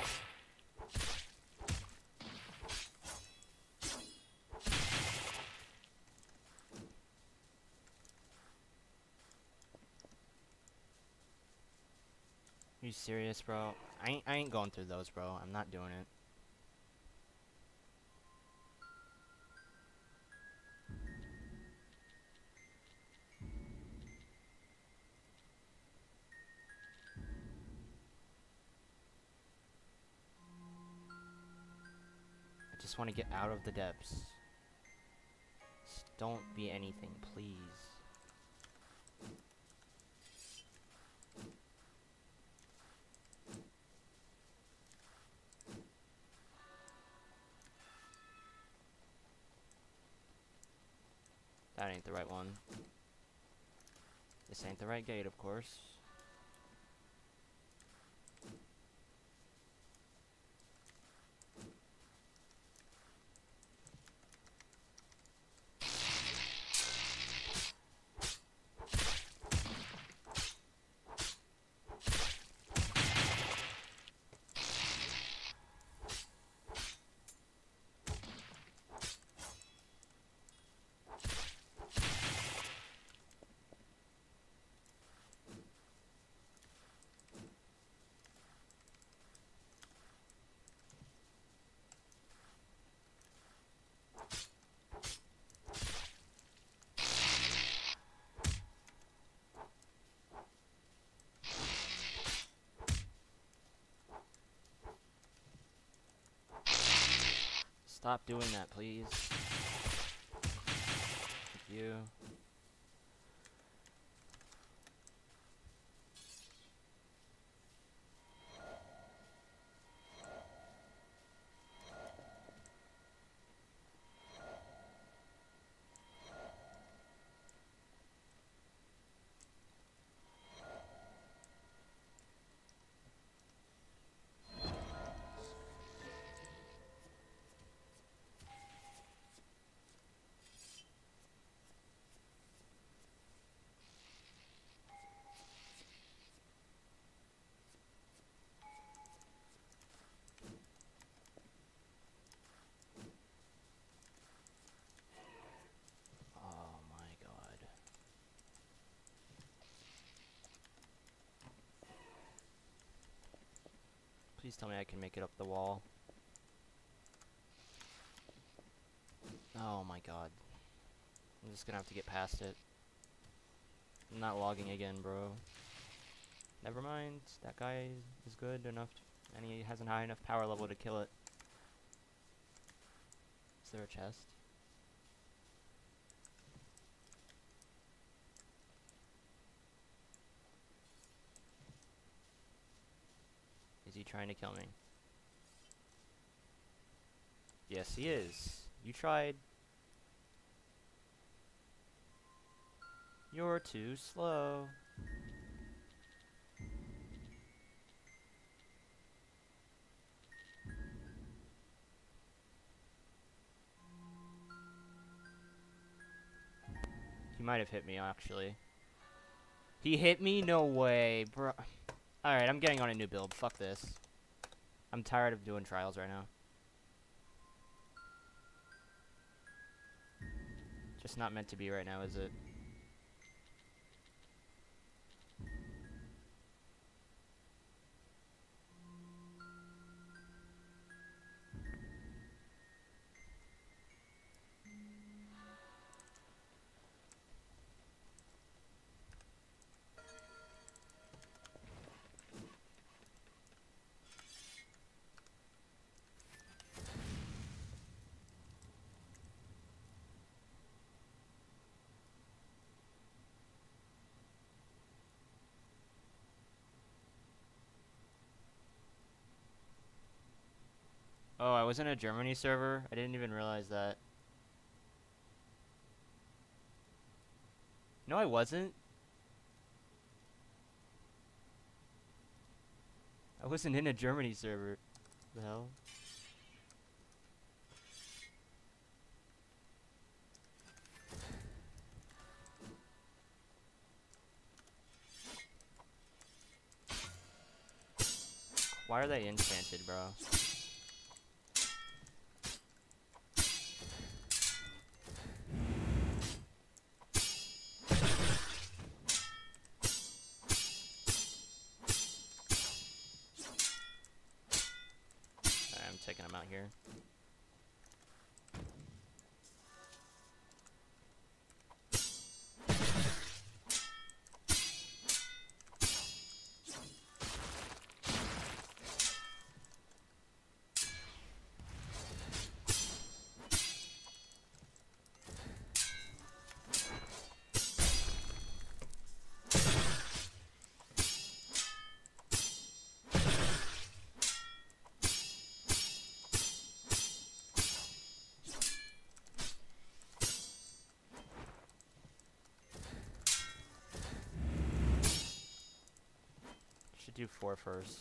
Are you serious, bro? I ain't, I ain't going through those, bro. I'm not doing it. I just want to get out of the depths. Just don't be anything, please. That ain't the right one. This ain't the right gate, of course. doing that, please. Thank you. Oh my god. Please tell me I can make it up the wall. Oh my god. I'm just gonna have to get past it. I'm not logging again, bro. Never mind. That guy is good enough, to, and he has a high enough power level to kill it. Is there a chest? Is he trying to kill me? Yes, he is. You tried. You're too slow. He might have hit me, actually. He hit me? No way, bro. Alright, I'm getting on a new build. Fuck this. I'm tired of doing trials right now. Just not meant to be right now, is it? Oh, I was in a Germany server? I didn't even realize that. No, I wasn't. I wasn't in a Germany server. The hell? Why are they enchanted, bro? Alright, I'm taking them out here. Should do four first.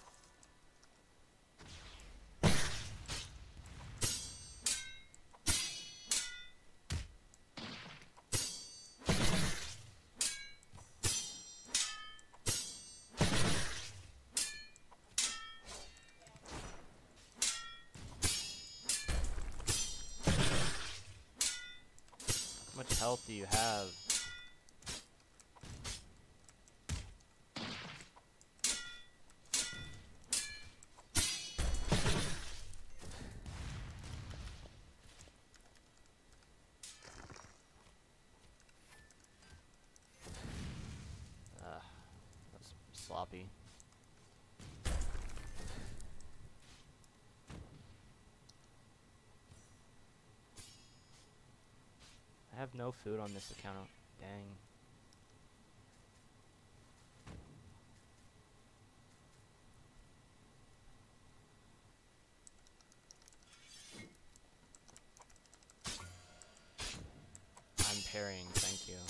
How much health do you have? Ugh, that's sloppy. have no food on this account. Dang. I'm parrying, thank you.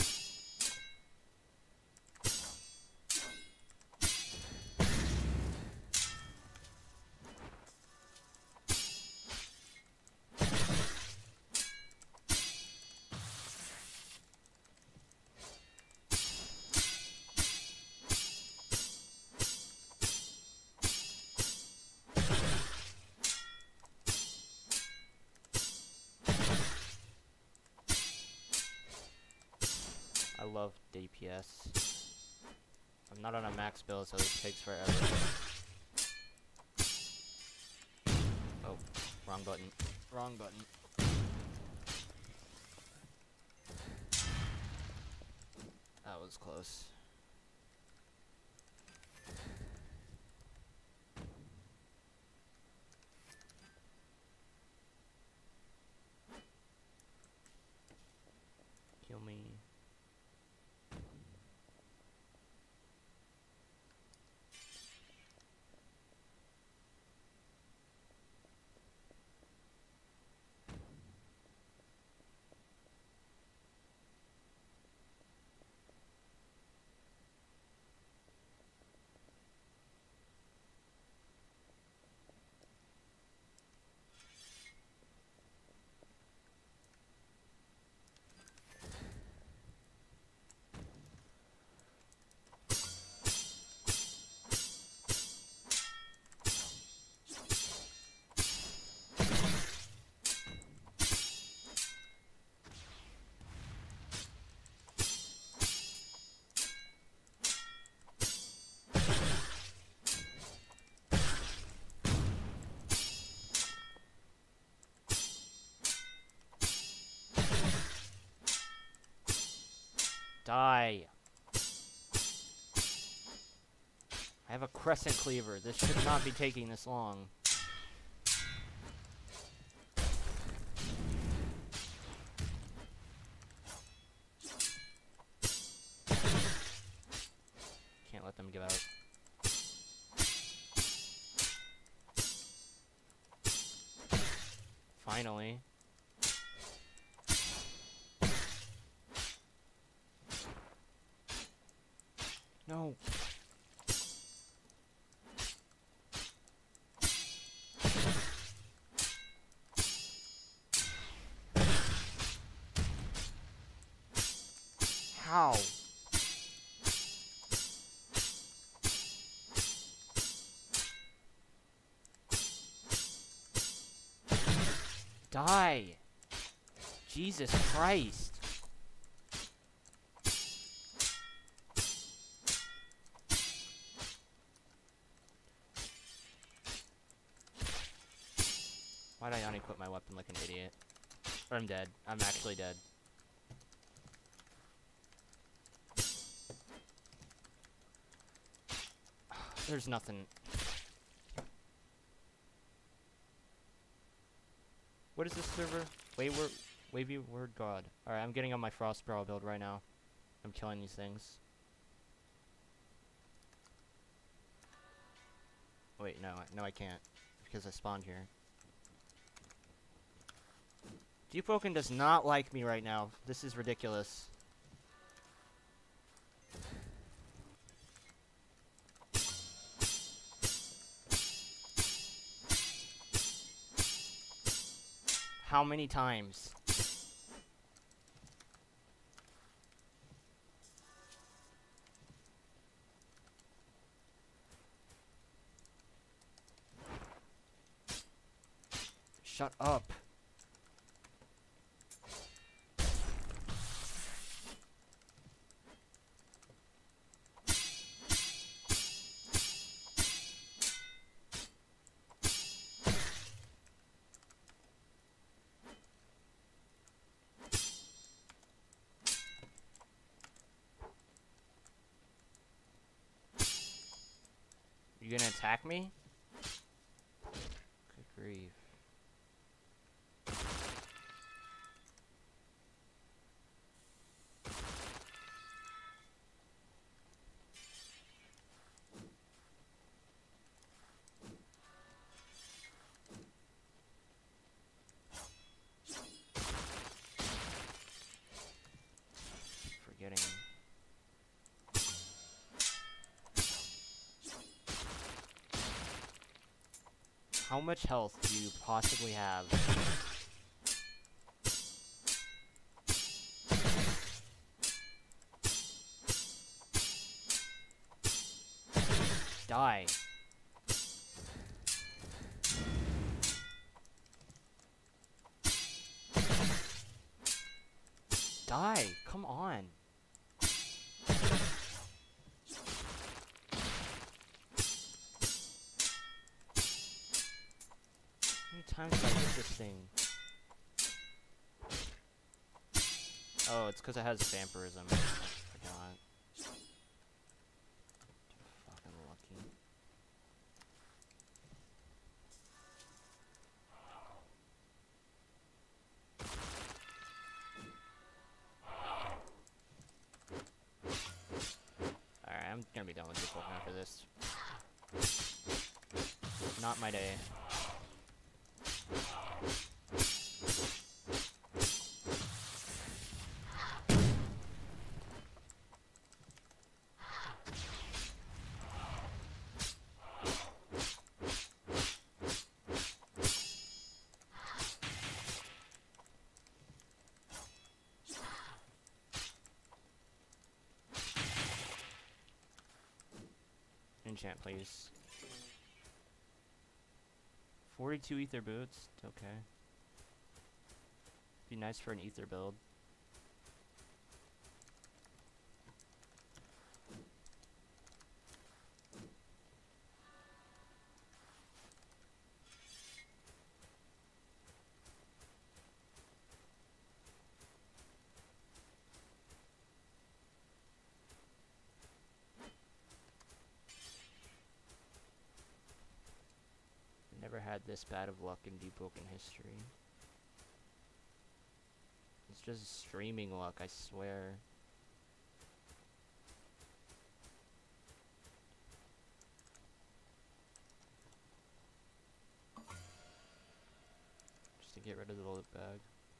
I love D P S. I'm not on a max build, so this takes forever. Oh, wrong button. Wrong button. That was close. Kill me. Die. I have a crescent cleaver. This should not be taking this long. Can't let them give out. Finally. No. How? Die. Jesus Christ. Why'd I unequip my weapon like an idiot? Or I'm dead. I'm actually dead. There's nothing. What is this server? Wayward, Wavy Word God. Alright, I'm getting on my Frostbrow build right now. I'm killing these things. Wait, no, no I can't. Because I spawned here. Deepwoken does not like me right now. This is ridiculous. How many times? Shut up. You gonna attack me? Good grief. How much health do you possibly have? Die. Die. Come on. How many times did I hit this thing? Oh, it's because it has vampirism. I forgot. Fucking lucky. Alright, I'm gonna be done with this Pokemon after this. Not my day. Enchant, please. forty-two ether boots. Okay. Be nice for an ether build. Never had this bad of luck in Deepwoken history. It's just streaming luck, I swear. Just to get rid of the loot bag.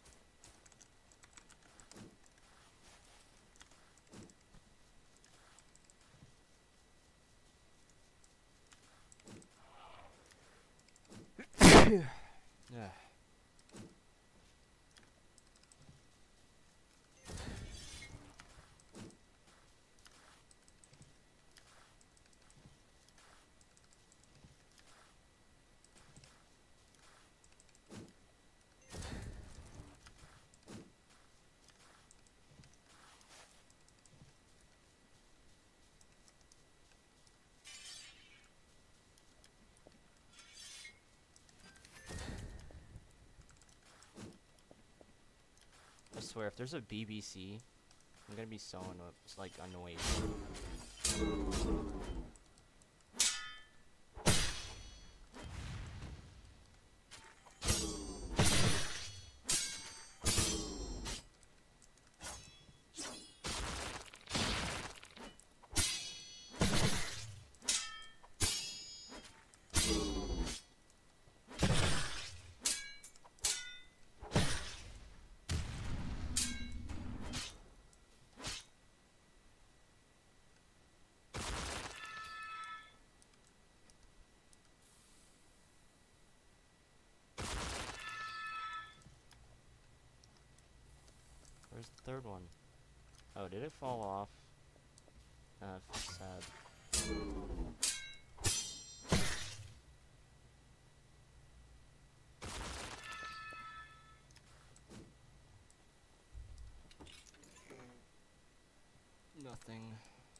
Yeah. I swear, if there's a B B C, I'm gonna be so anno- like annoyed. Where's the third one? Oh, did it fall off? Uh, sad. Nothing.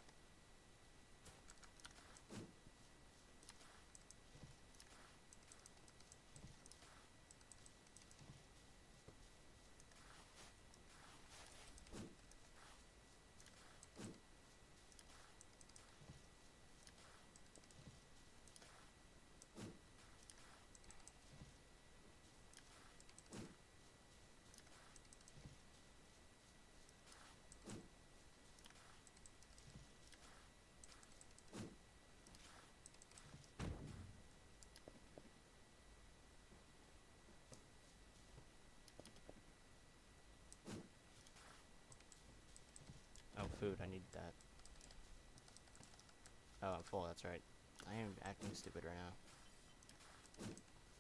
Oh, food, I need that. Oh, I'm full, that's right. I am acting stupid right now.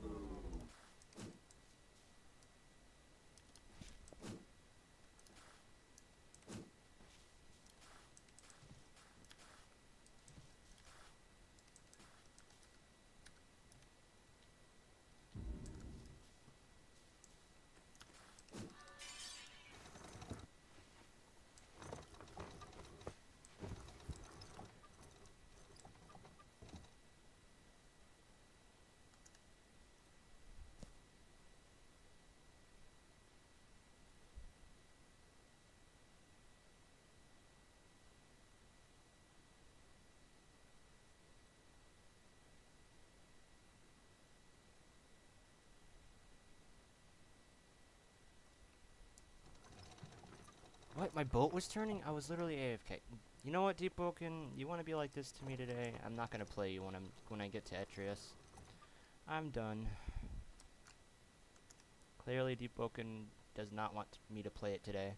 What? My boat was turning? I was literally A F K. You know what, Deep Broken? You want to be like this to me today? I'm not gonna play you when I'm when I get to Etrius. I'm done. Clearly, Deep Broken does not want me to play it today.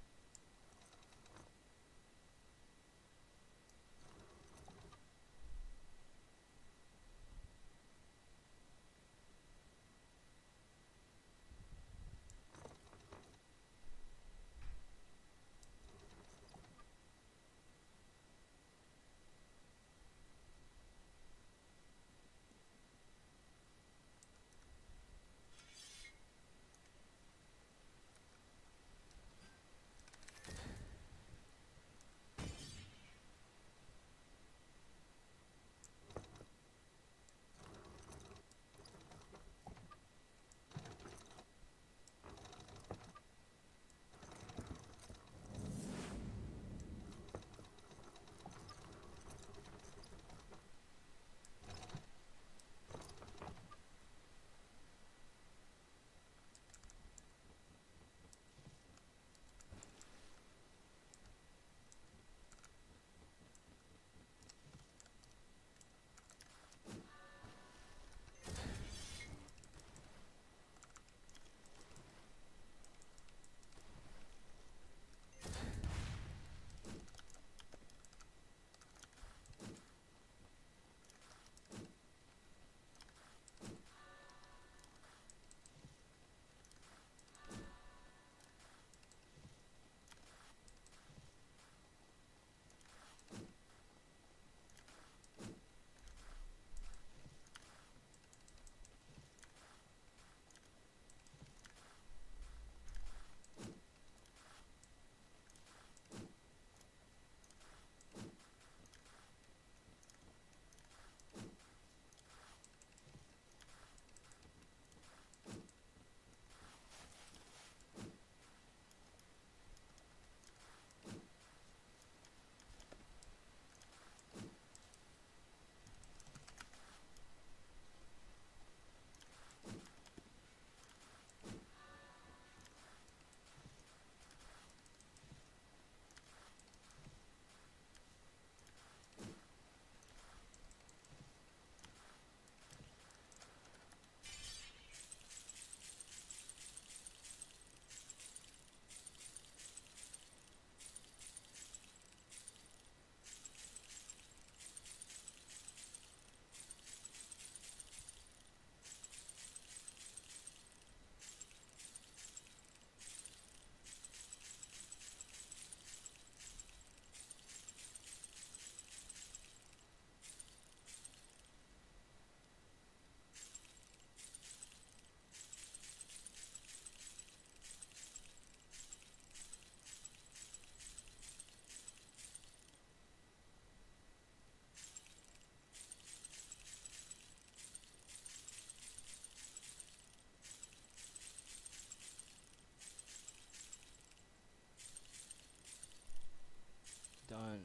Done.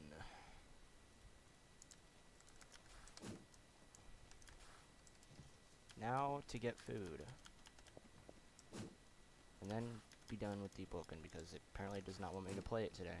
Now to get food. And then be done with Deep Broken because it apparently does not want me to play it today.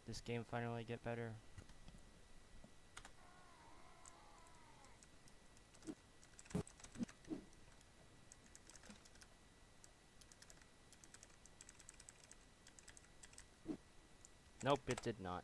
this game finally get better. Nope, it did not.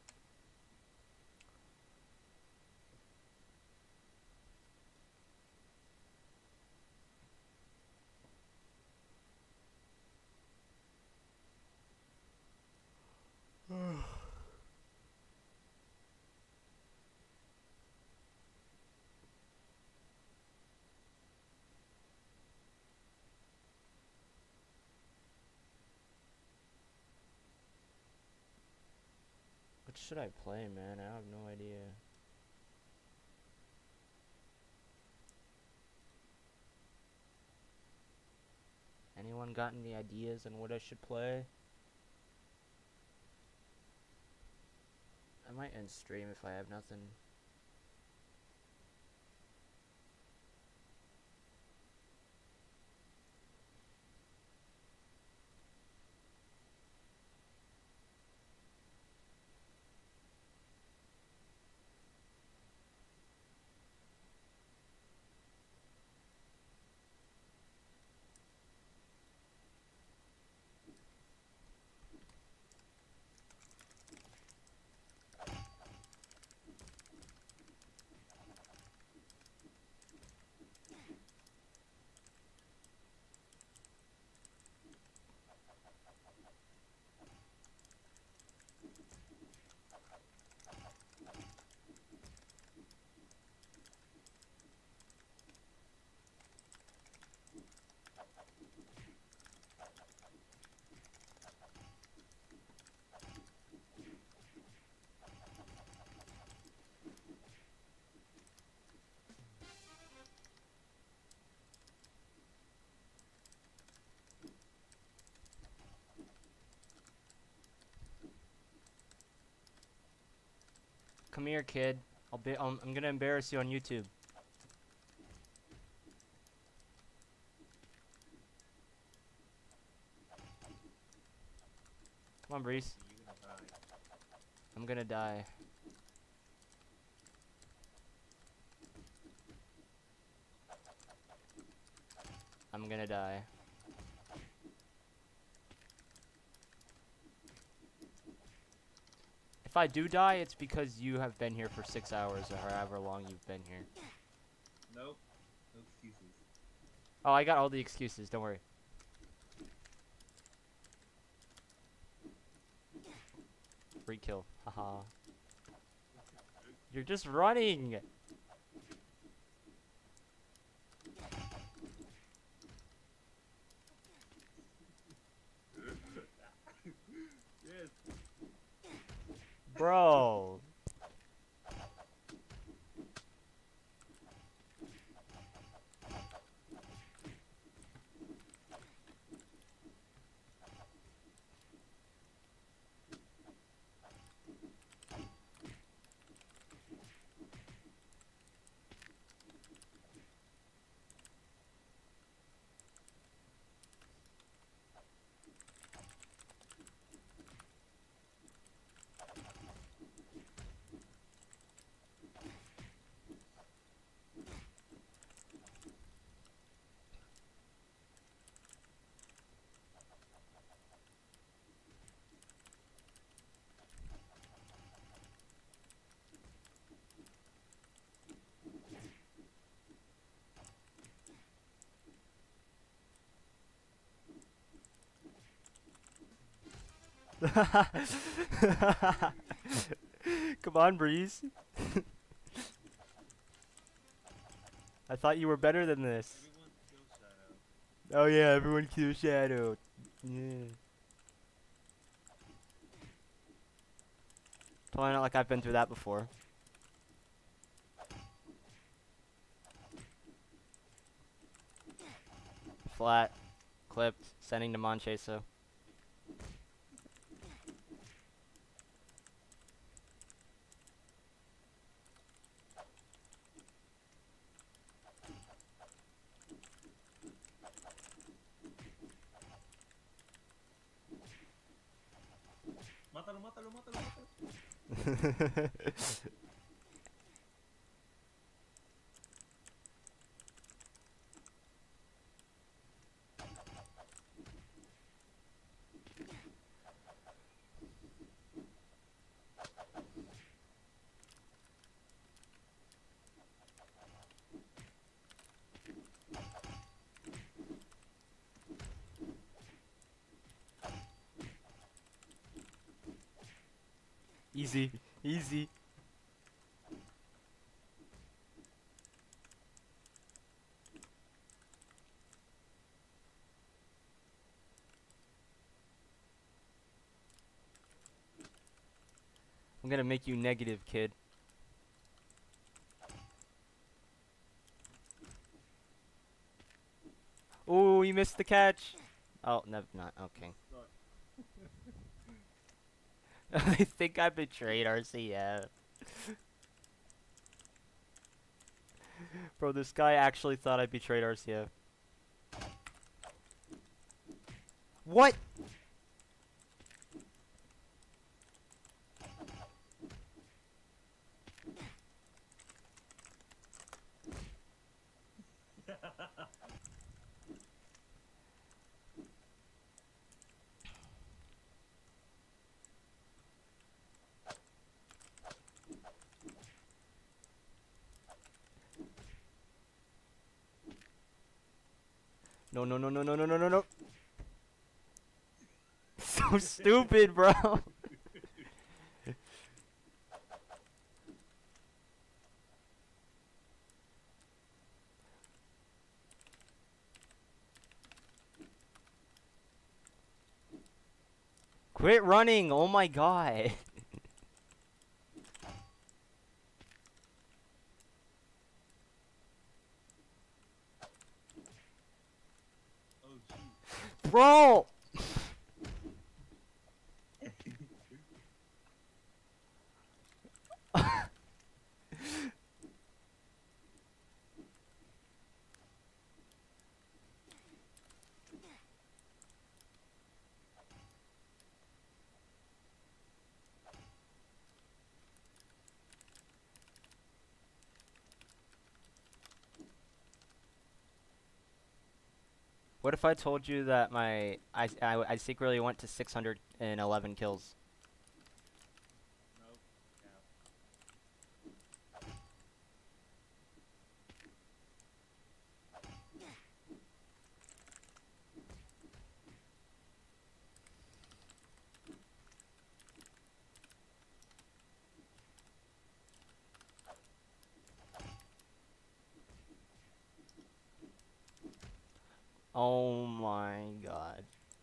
What should I play, man? I have no idea. Anyone got any ideas on what I should play? I might end stream if I have nothing. Come here, kid. I'll be. Um, I'm gonna embarrass you on YouTube. Come on, Breeze. You're gonna die. I'm gonna die. I'm gonna die. If I do die, it's because you have been here for six hours or however long you've been here. Nope. No excuses. Oh, I got all the excuses. Don't worry. Free kill. Haha. You're just running. Yes. Bro. Come on, Breeze. I thought you were better than this. Everyone kill Shadow. Oh yeah, everyone kill Shadow. Yeah. Totally not like I've been through that before. Flat. Clipped. Sending to Moncheso. What Mátalo, mátalo, mátalo, mátalo. Easy, easy. I'm gonna make you negative, kid. Oh, you missed the catch. Oh, never not. Okay. Suck. I think I betrayed R C F. Bro, this guy actually thought I betrayed R C F. What? No, no, no, no, no, no, no, no, no. So stupid, bro. Quit running. Oh my god. Oh shoot. Bro. What if I told you that my I, I, I secretly went to six hundred eleven kills? Nope. Yeah. Oh my god.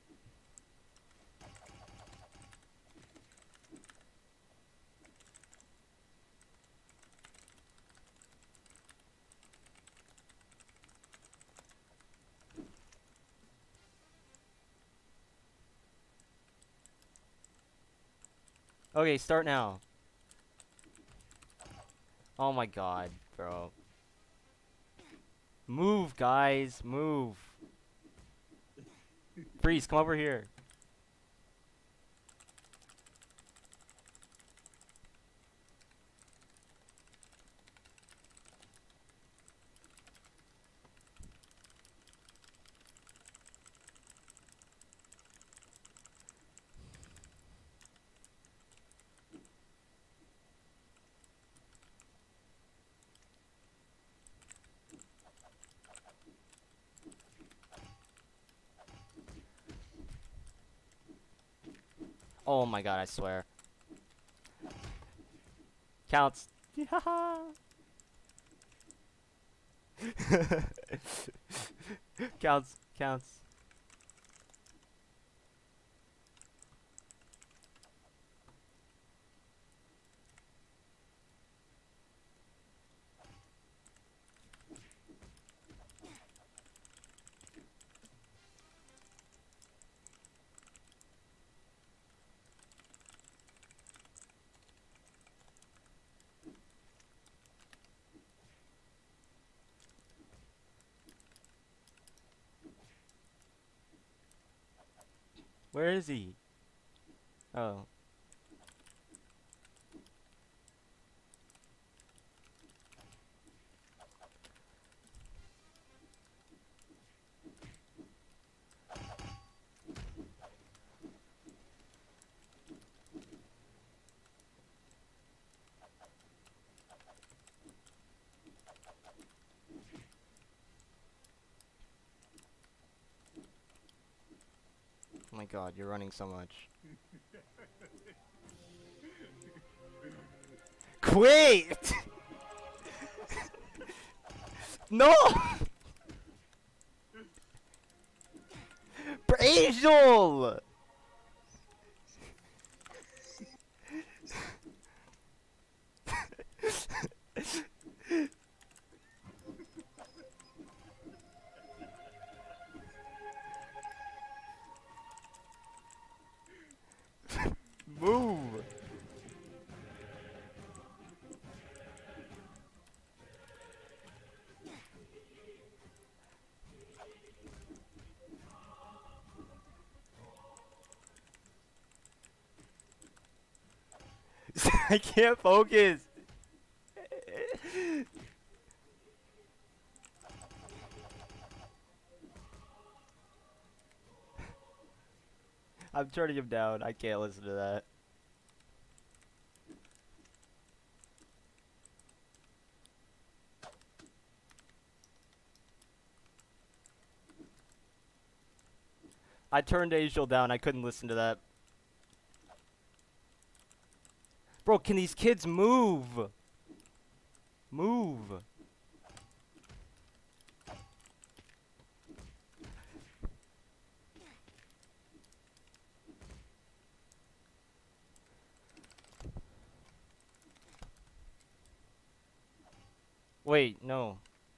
Okay, start now. Oh my god, bro. Move, guys, move. Freeze, come over here. Oh my god, I swear. Counts. Counts, counts. Where is he? Oh. god, you're running so much. Quit! No! Angel! Move! I can't focus! I'm turning him down. I can't listen to that. I turned Angel down. I couldn't listen to that. Bro, can these kids move? Move. Wait, no.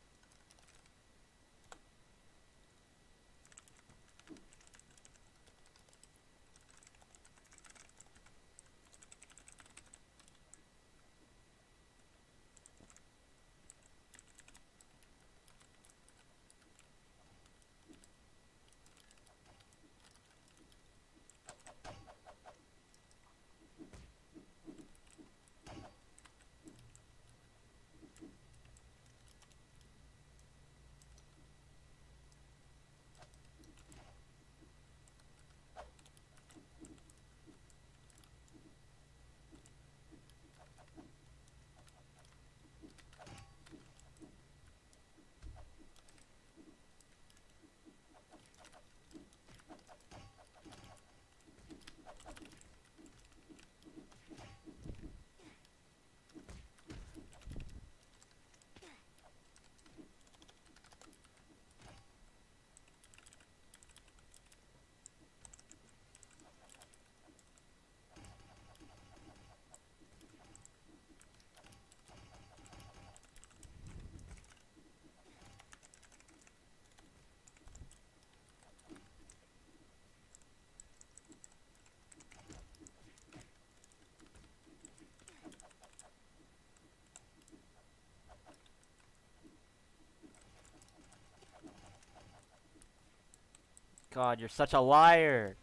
God, you're such a liar.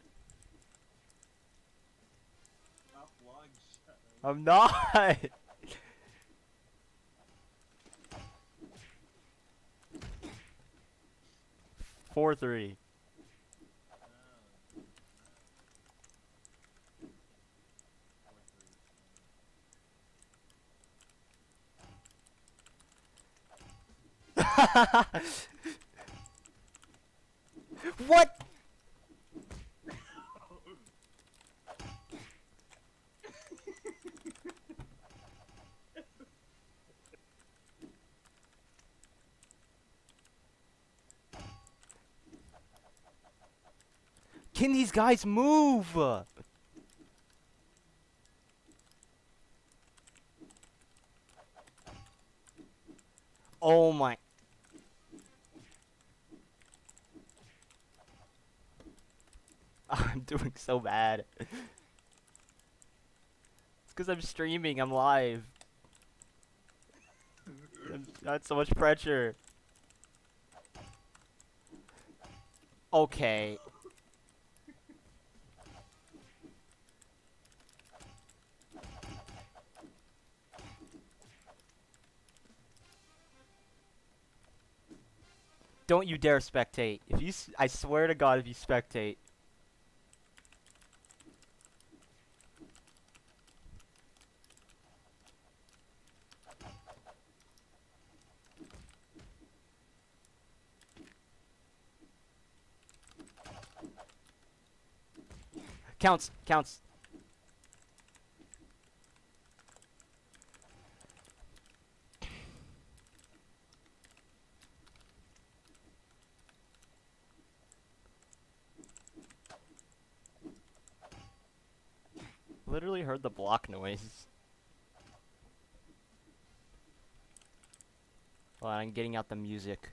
Stop lying, Shadow. I'm not. Four three. What? Can these guys move? Oh my. I'm doing so bad. It's because I'm streaming, I'm live. That's so much pressure. Okay. Don't you dare spectate. If you, s I swear to God, if you spectate. Counts, counts. Literally heard the block noise. Well, I'm getting out the music.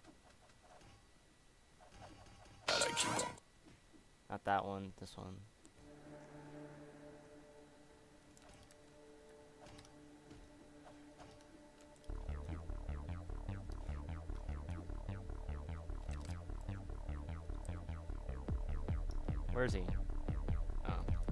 Not that one, this one. Where is he? Oh.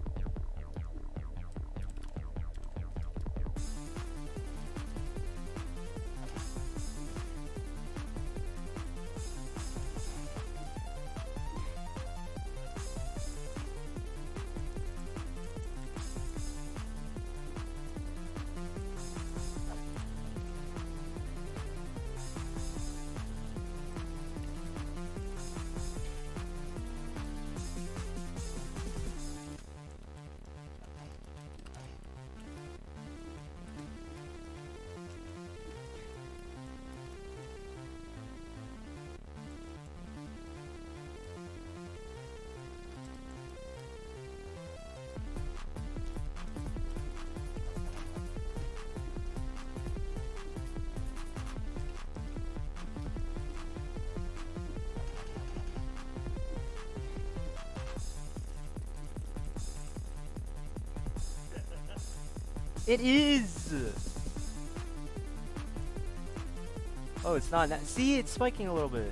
It is! Oh, it's not. Na See, it's spiking a little bit.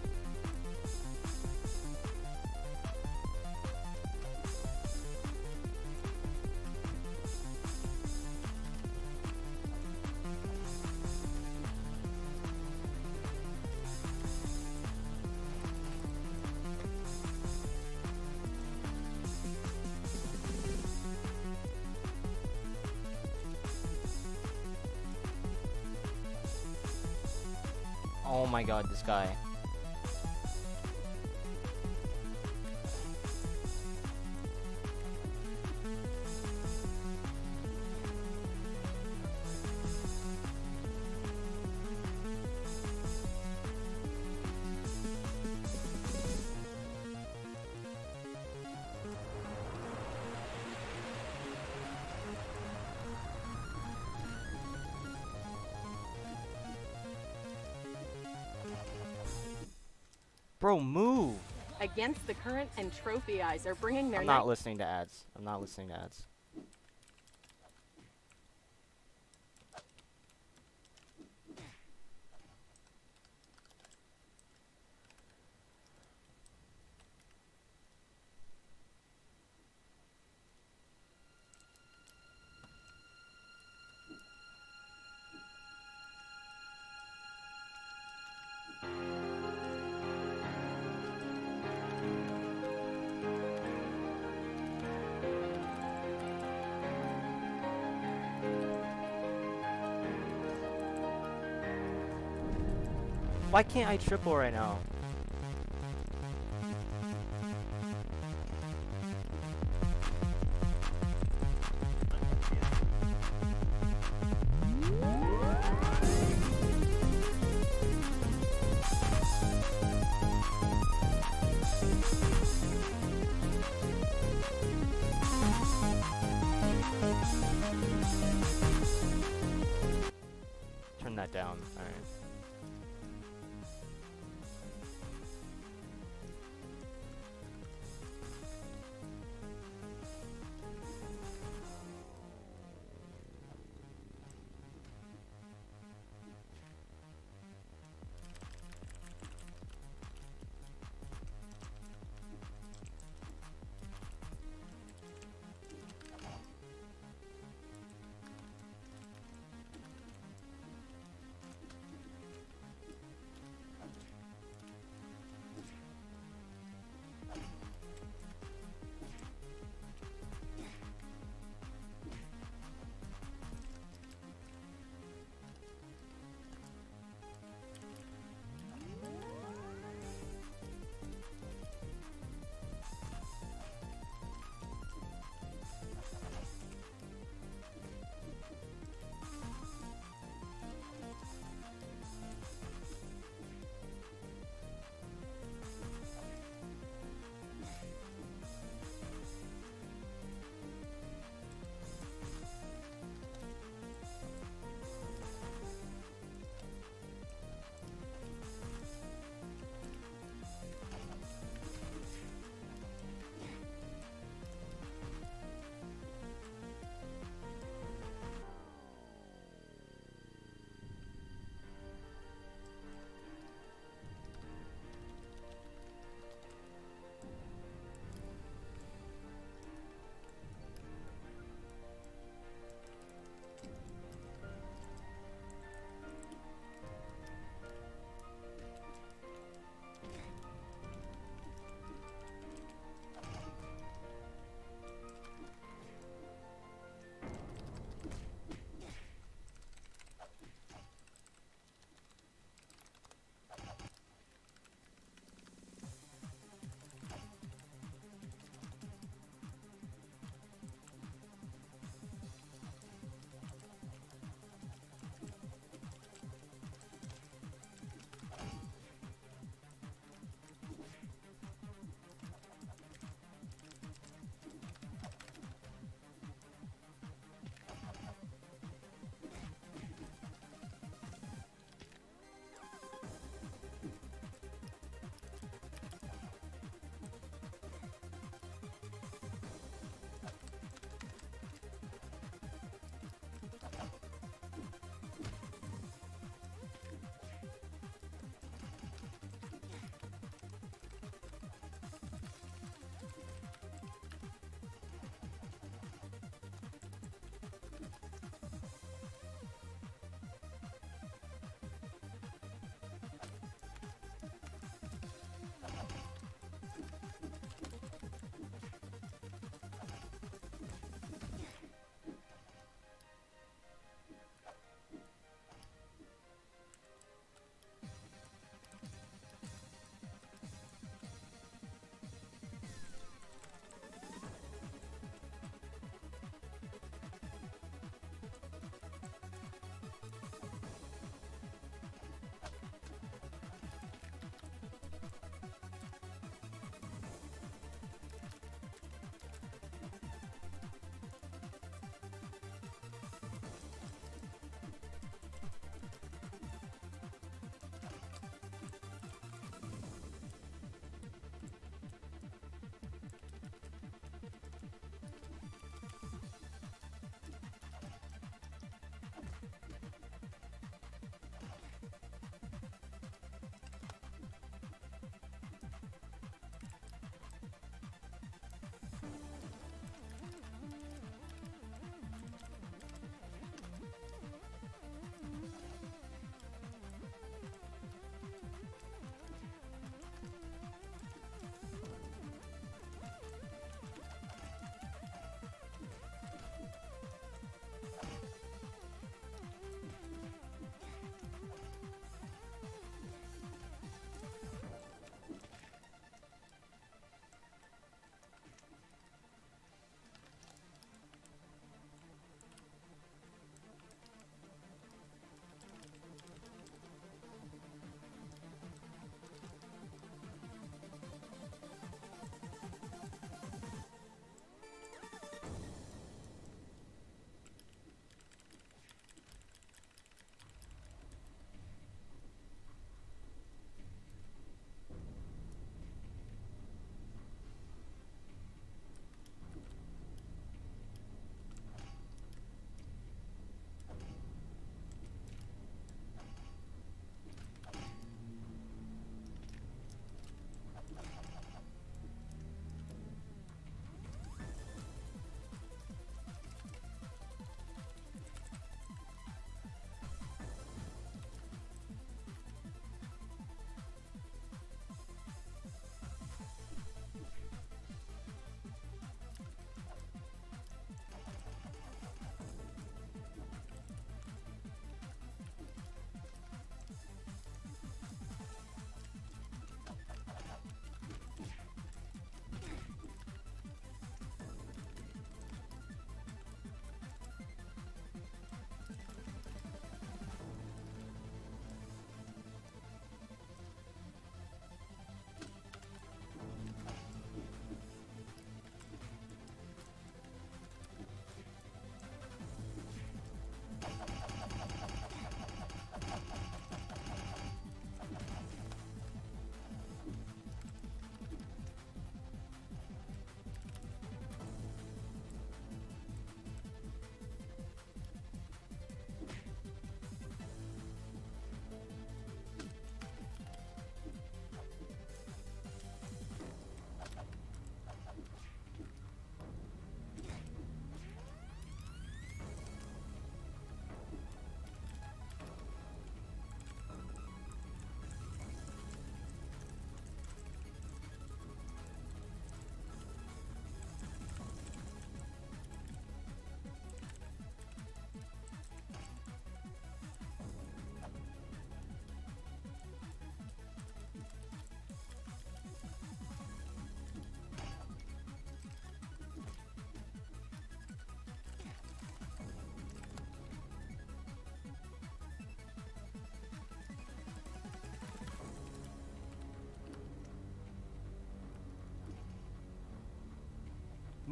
Oh my god, this guy. Bro, move! Against the current, and Trophy Eyes are bringing their I'm night- not listening to ads. I'm not listening to ads. Why can't I triple right now? Turn that down. Alright.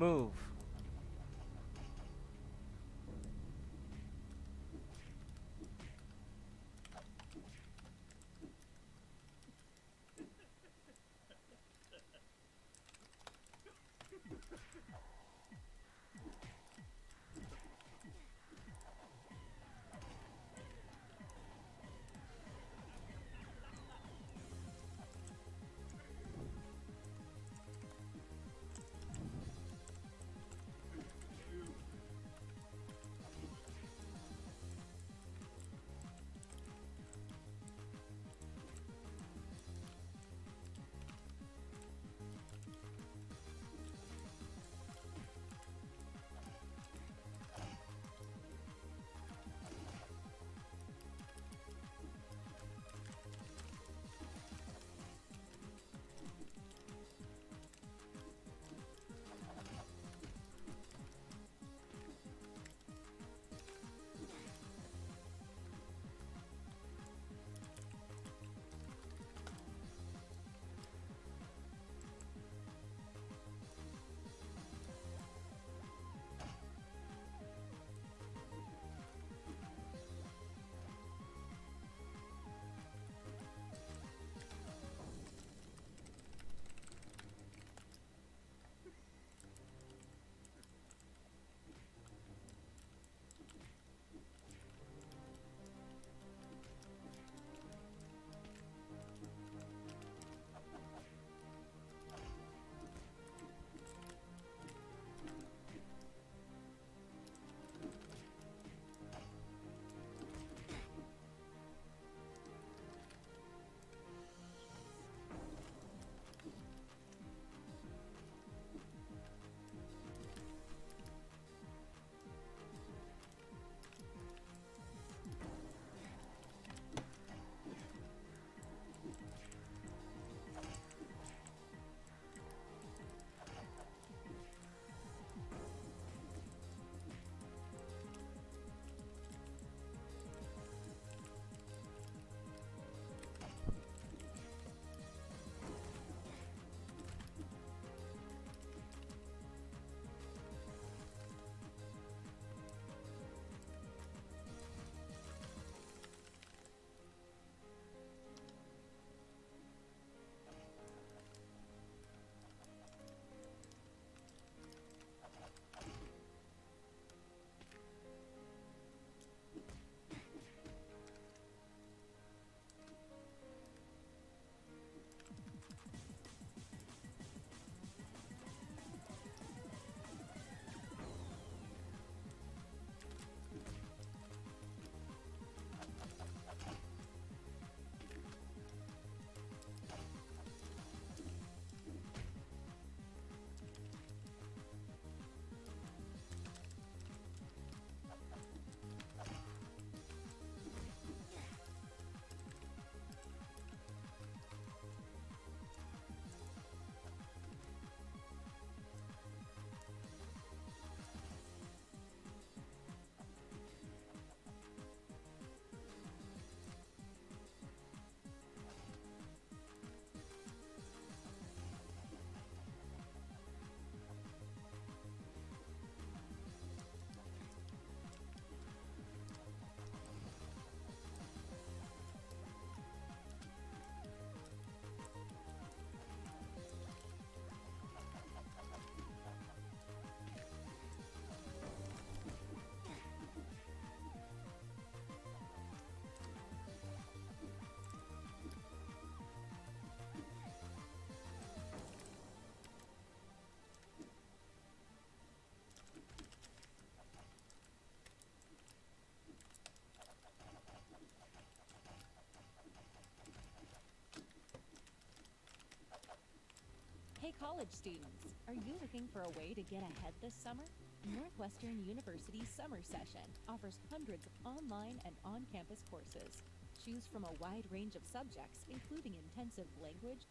Move. Hey college students, are you looking for a way to get ahead this summer? Northwestern University's Summer Session offers hundreds of online and on-campus courses. Choose from a wide range of subjects, including intensive language,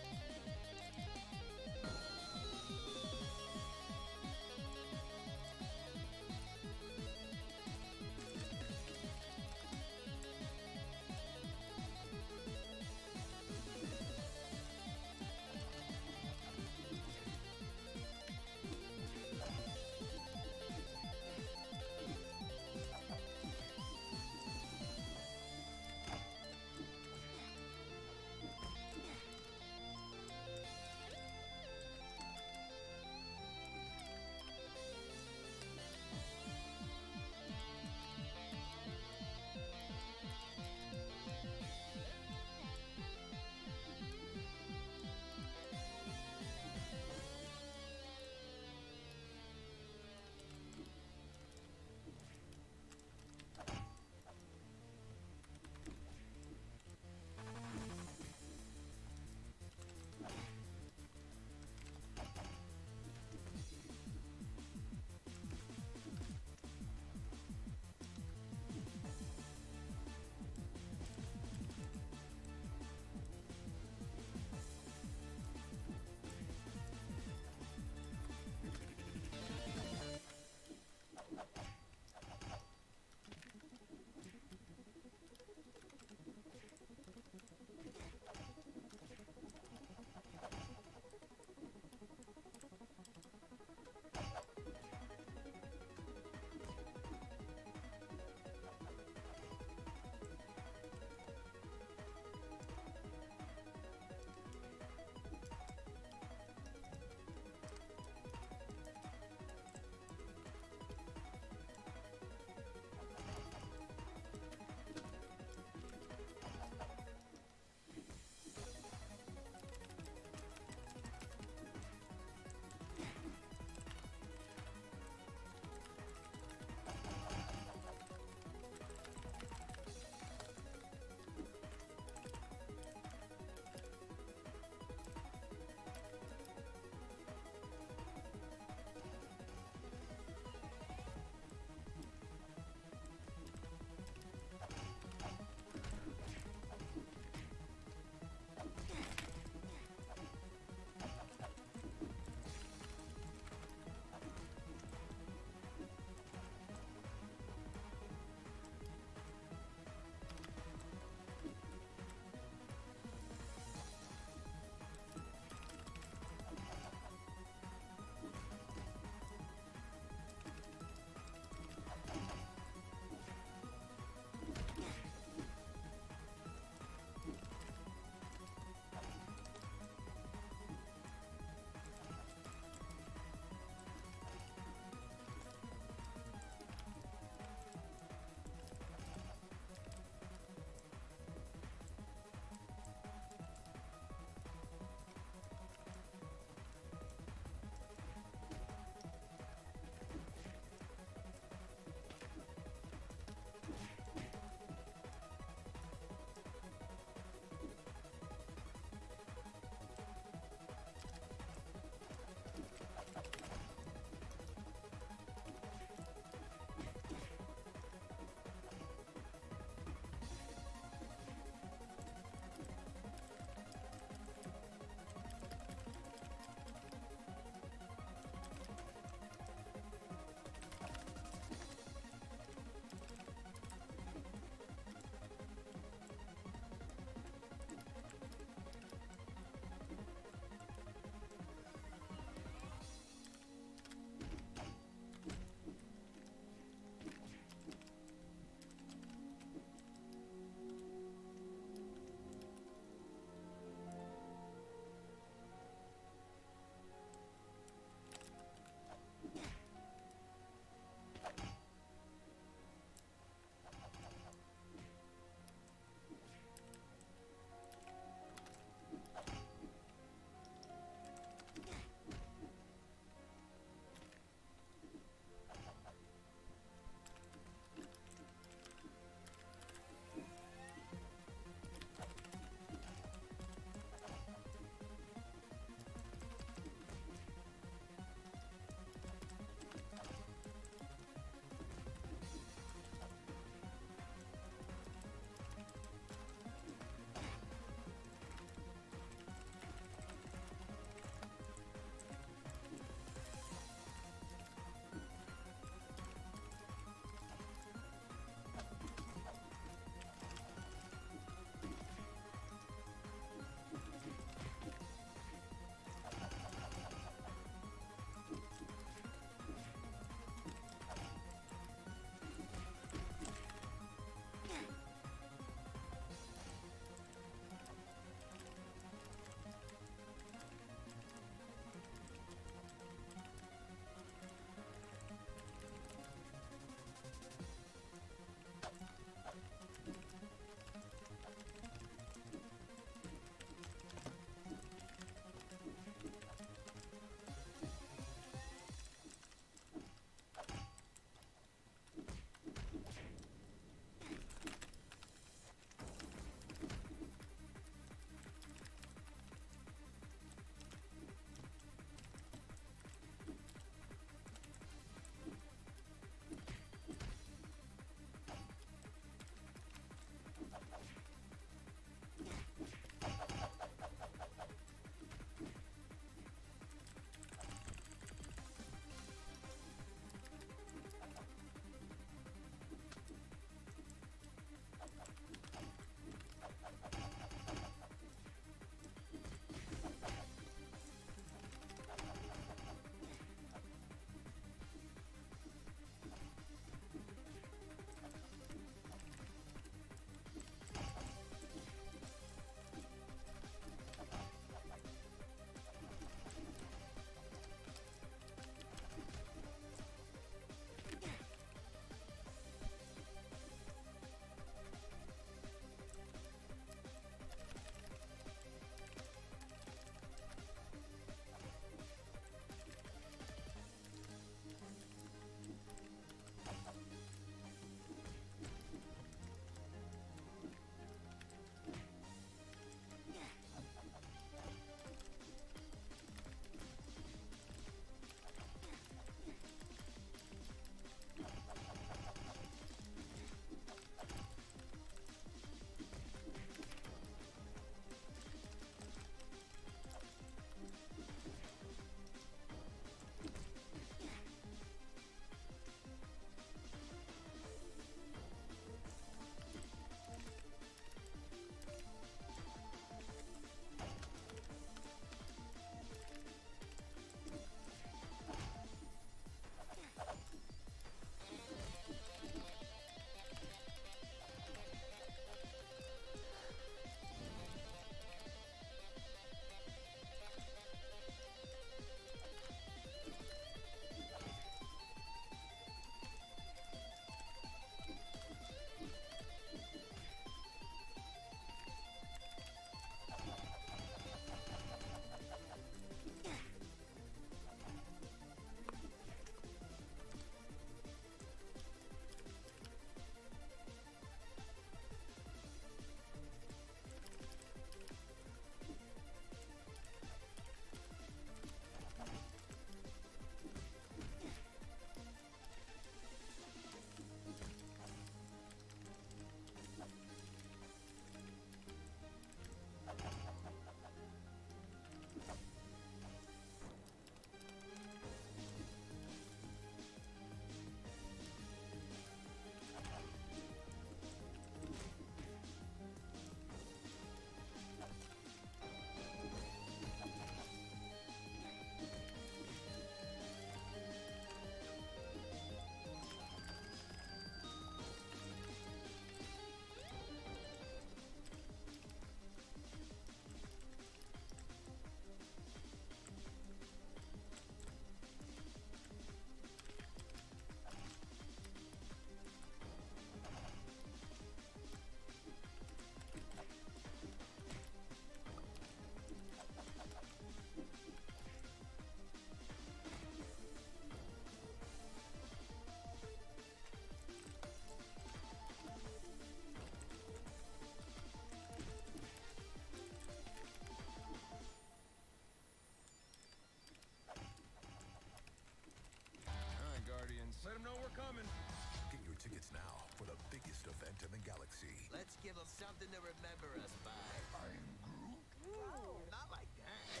tickets now for the biggest event in the galaxy. Let's give them something to remember us by. I'm Groot. Whoa, not like that.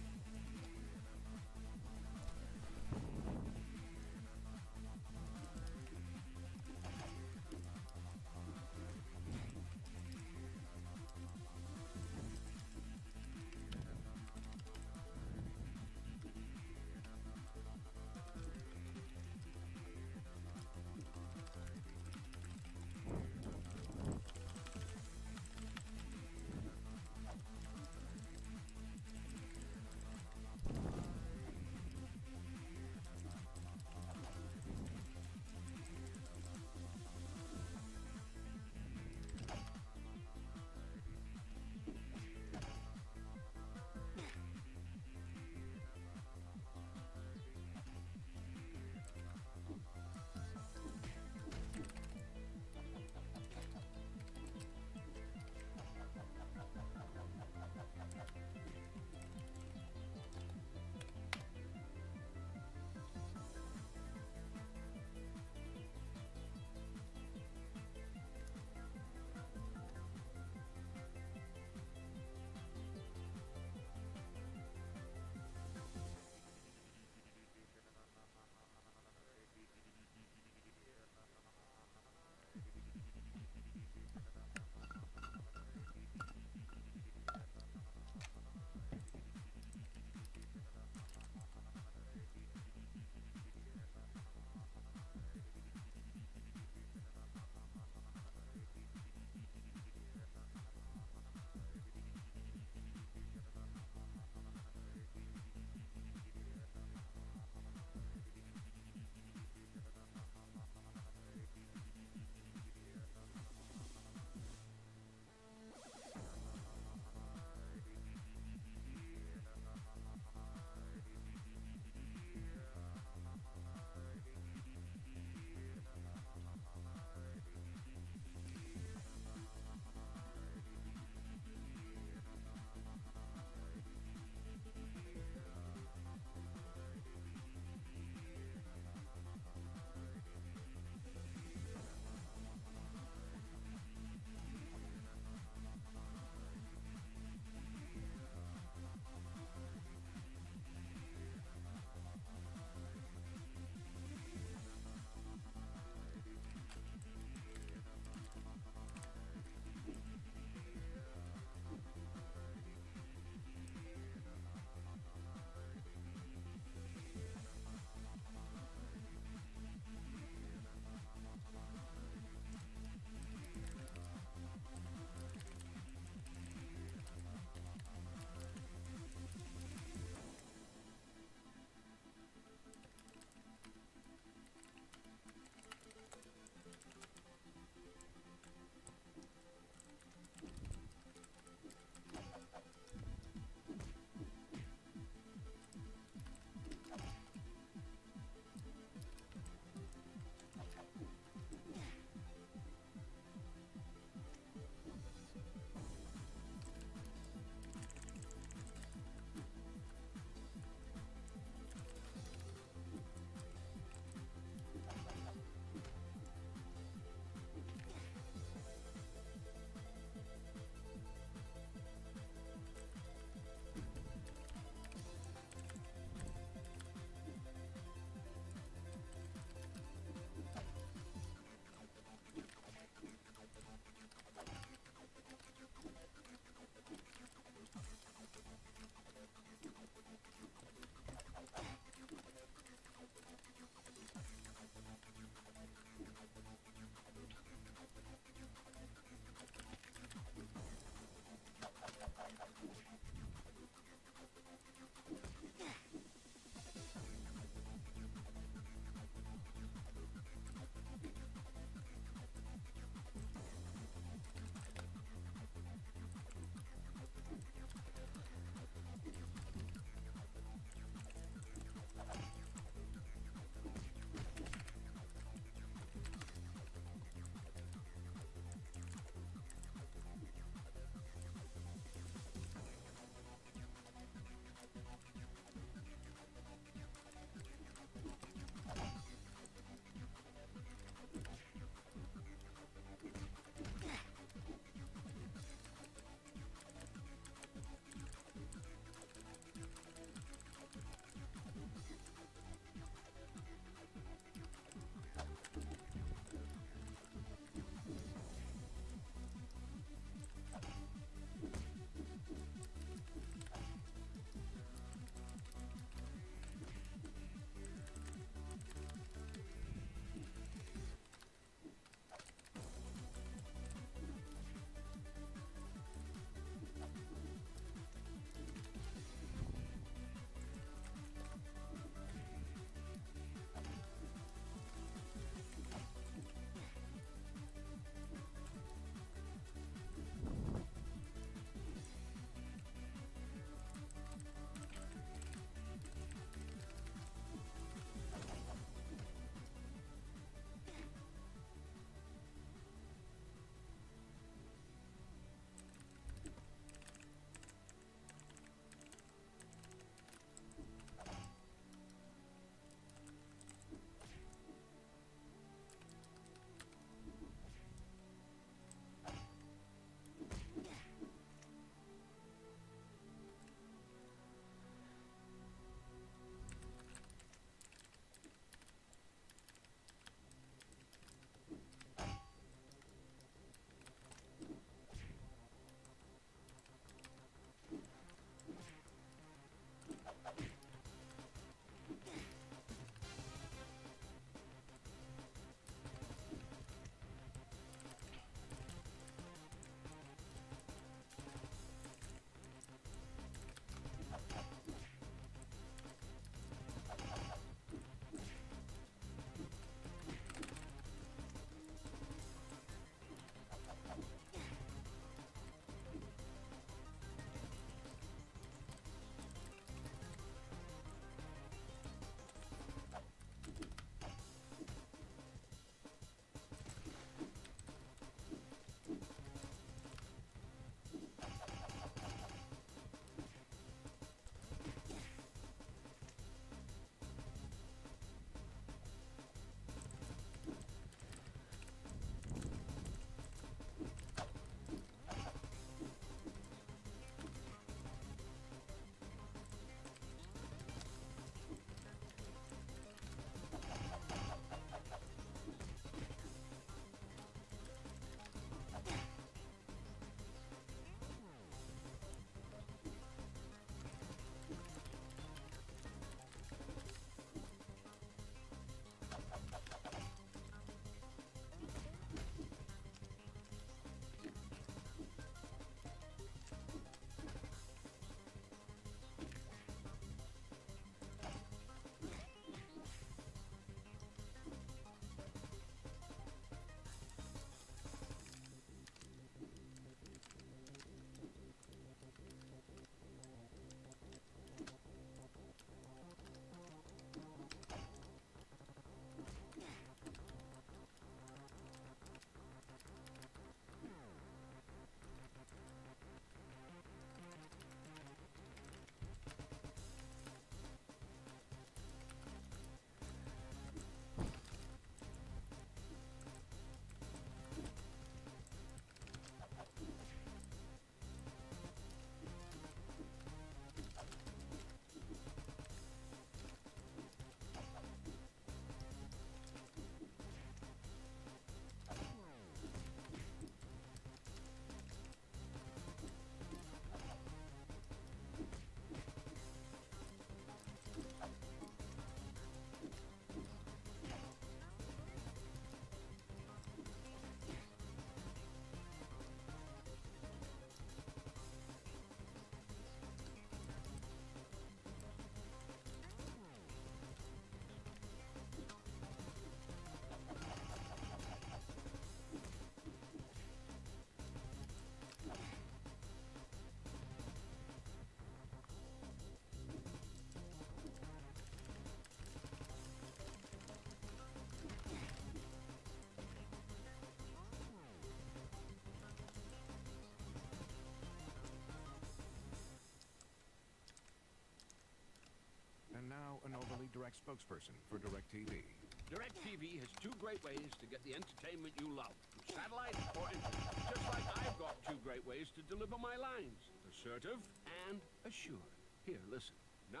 now an overly direct spokesperson for DirecTV. DirecTV has two great ways to get the entertainment you love. Satellite or internet. Just like I've got two great ways to deliver my lines. Assertive and assured. Here, listen. Now...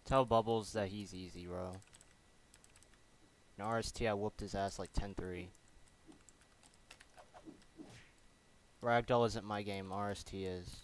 Tell Bubbles that he's easy, bro. In R S T, I whooped his ass like ten three. Ragdoll isn't my game, R S T is.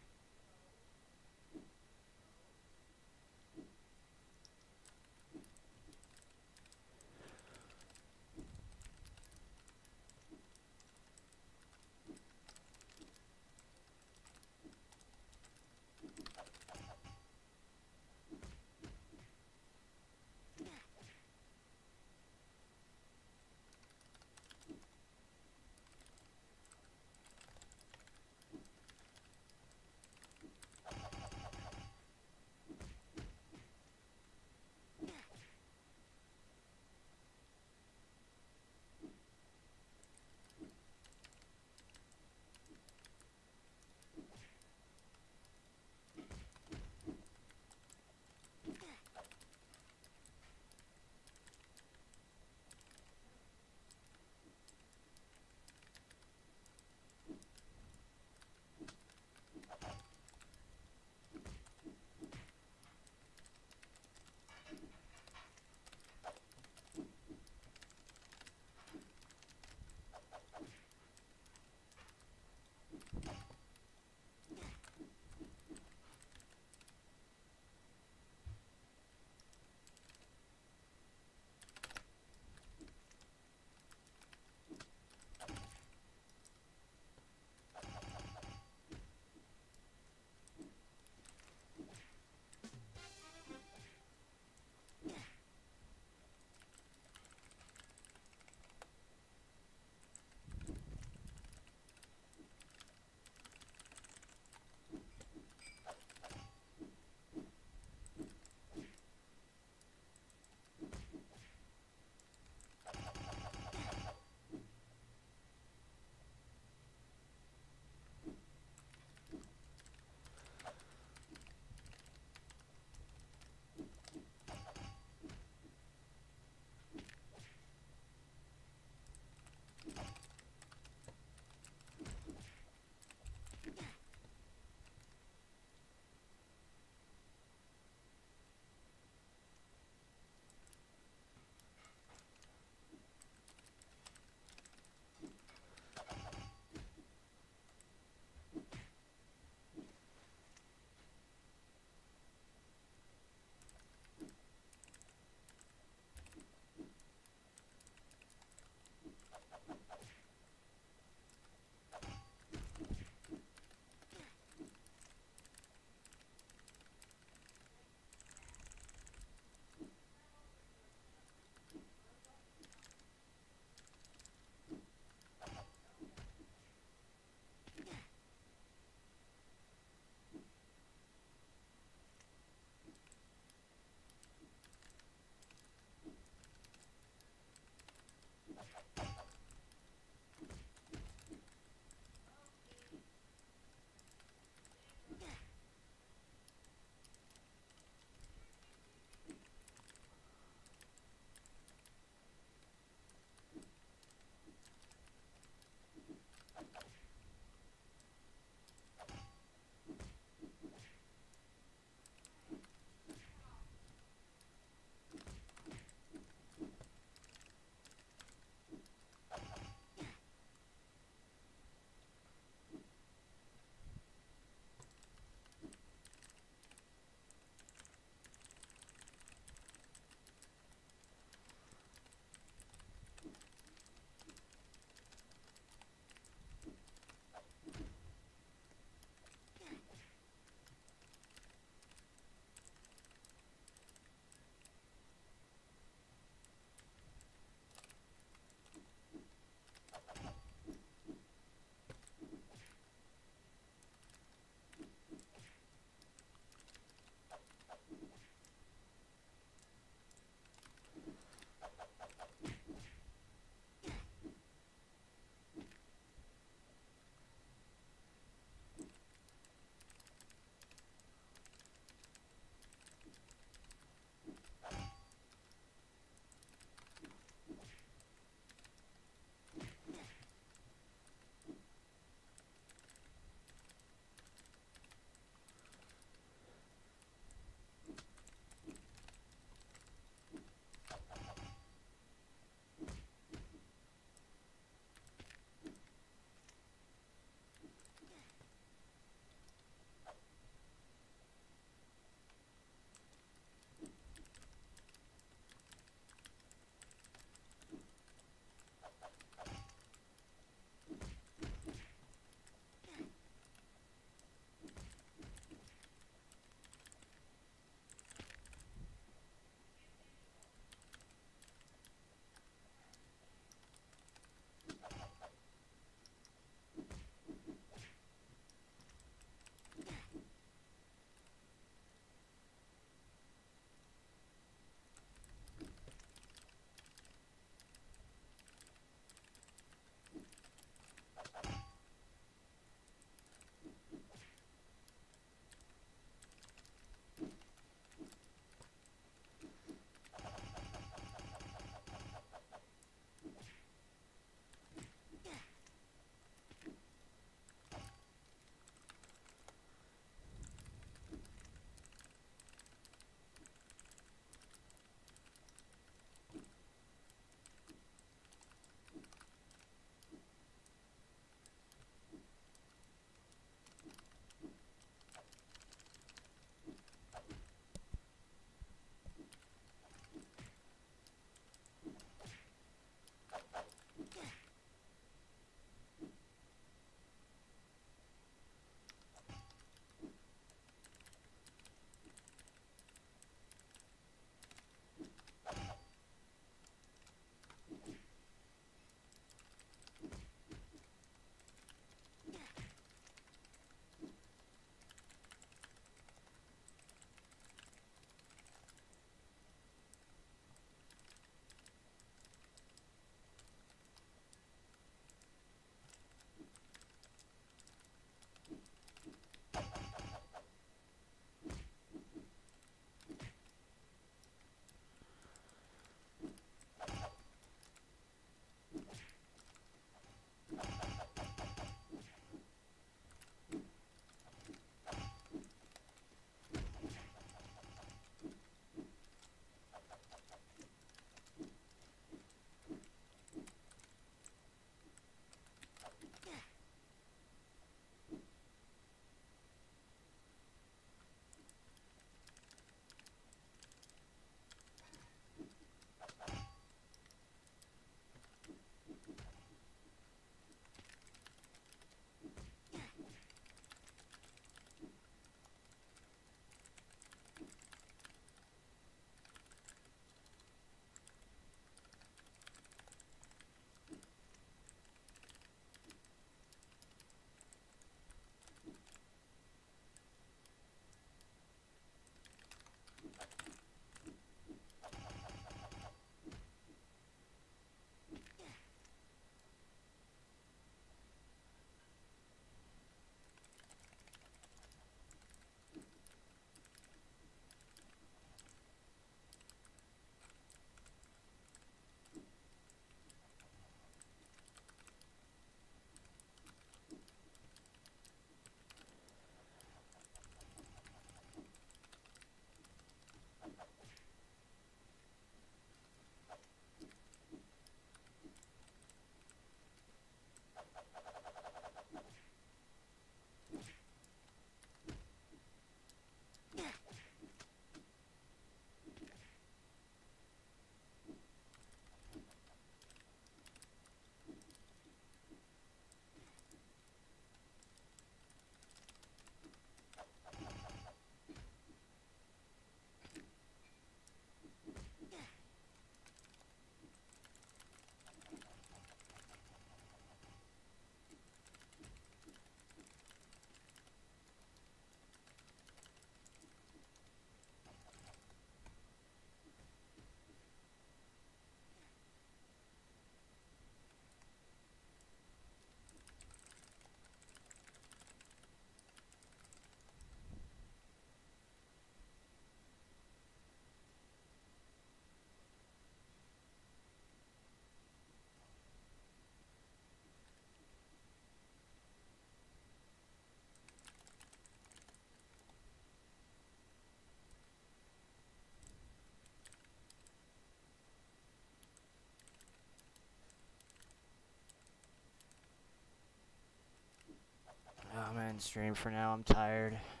end stream for now. I'm tired.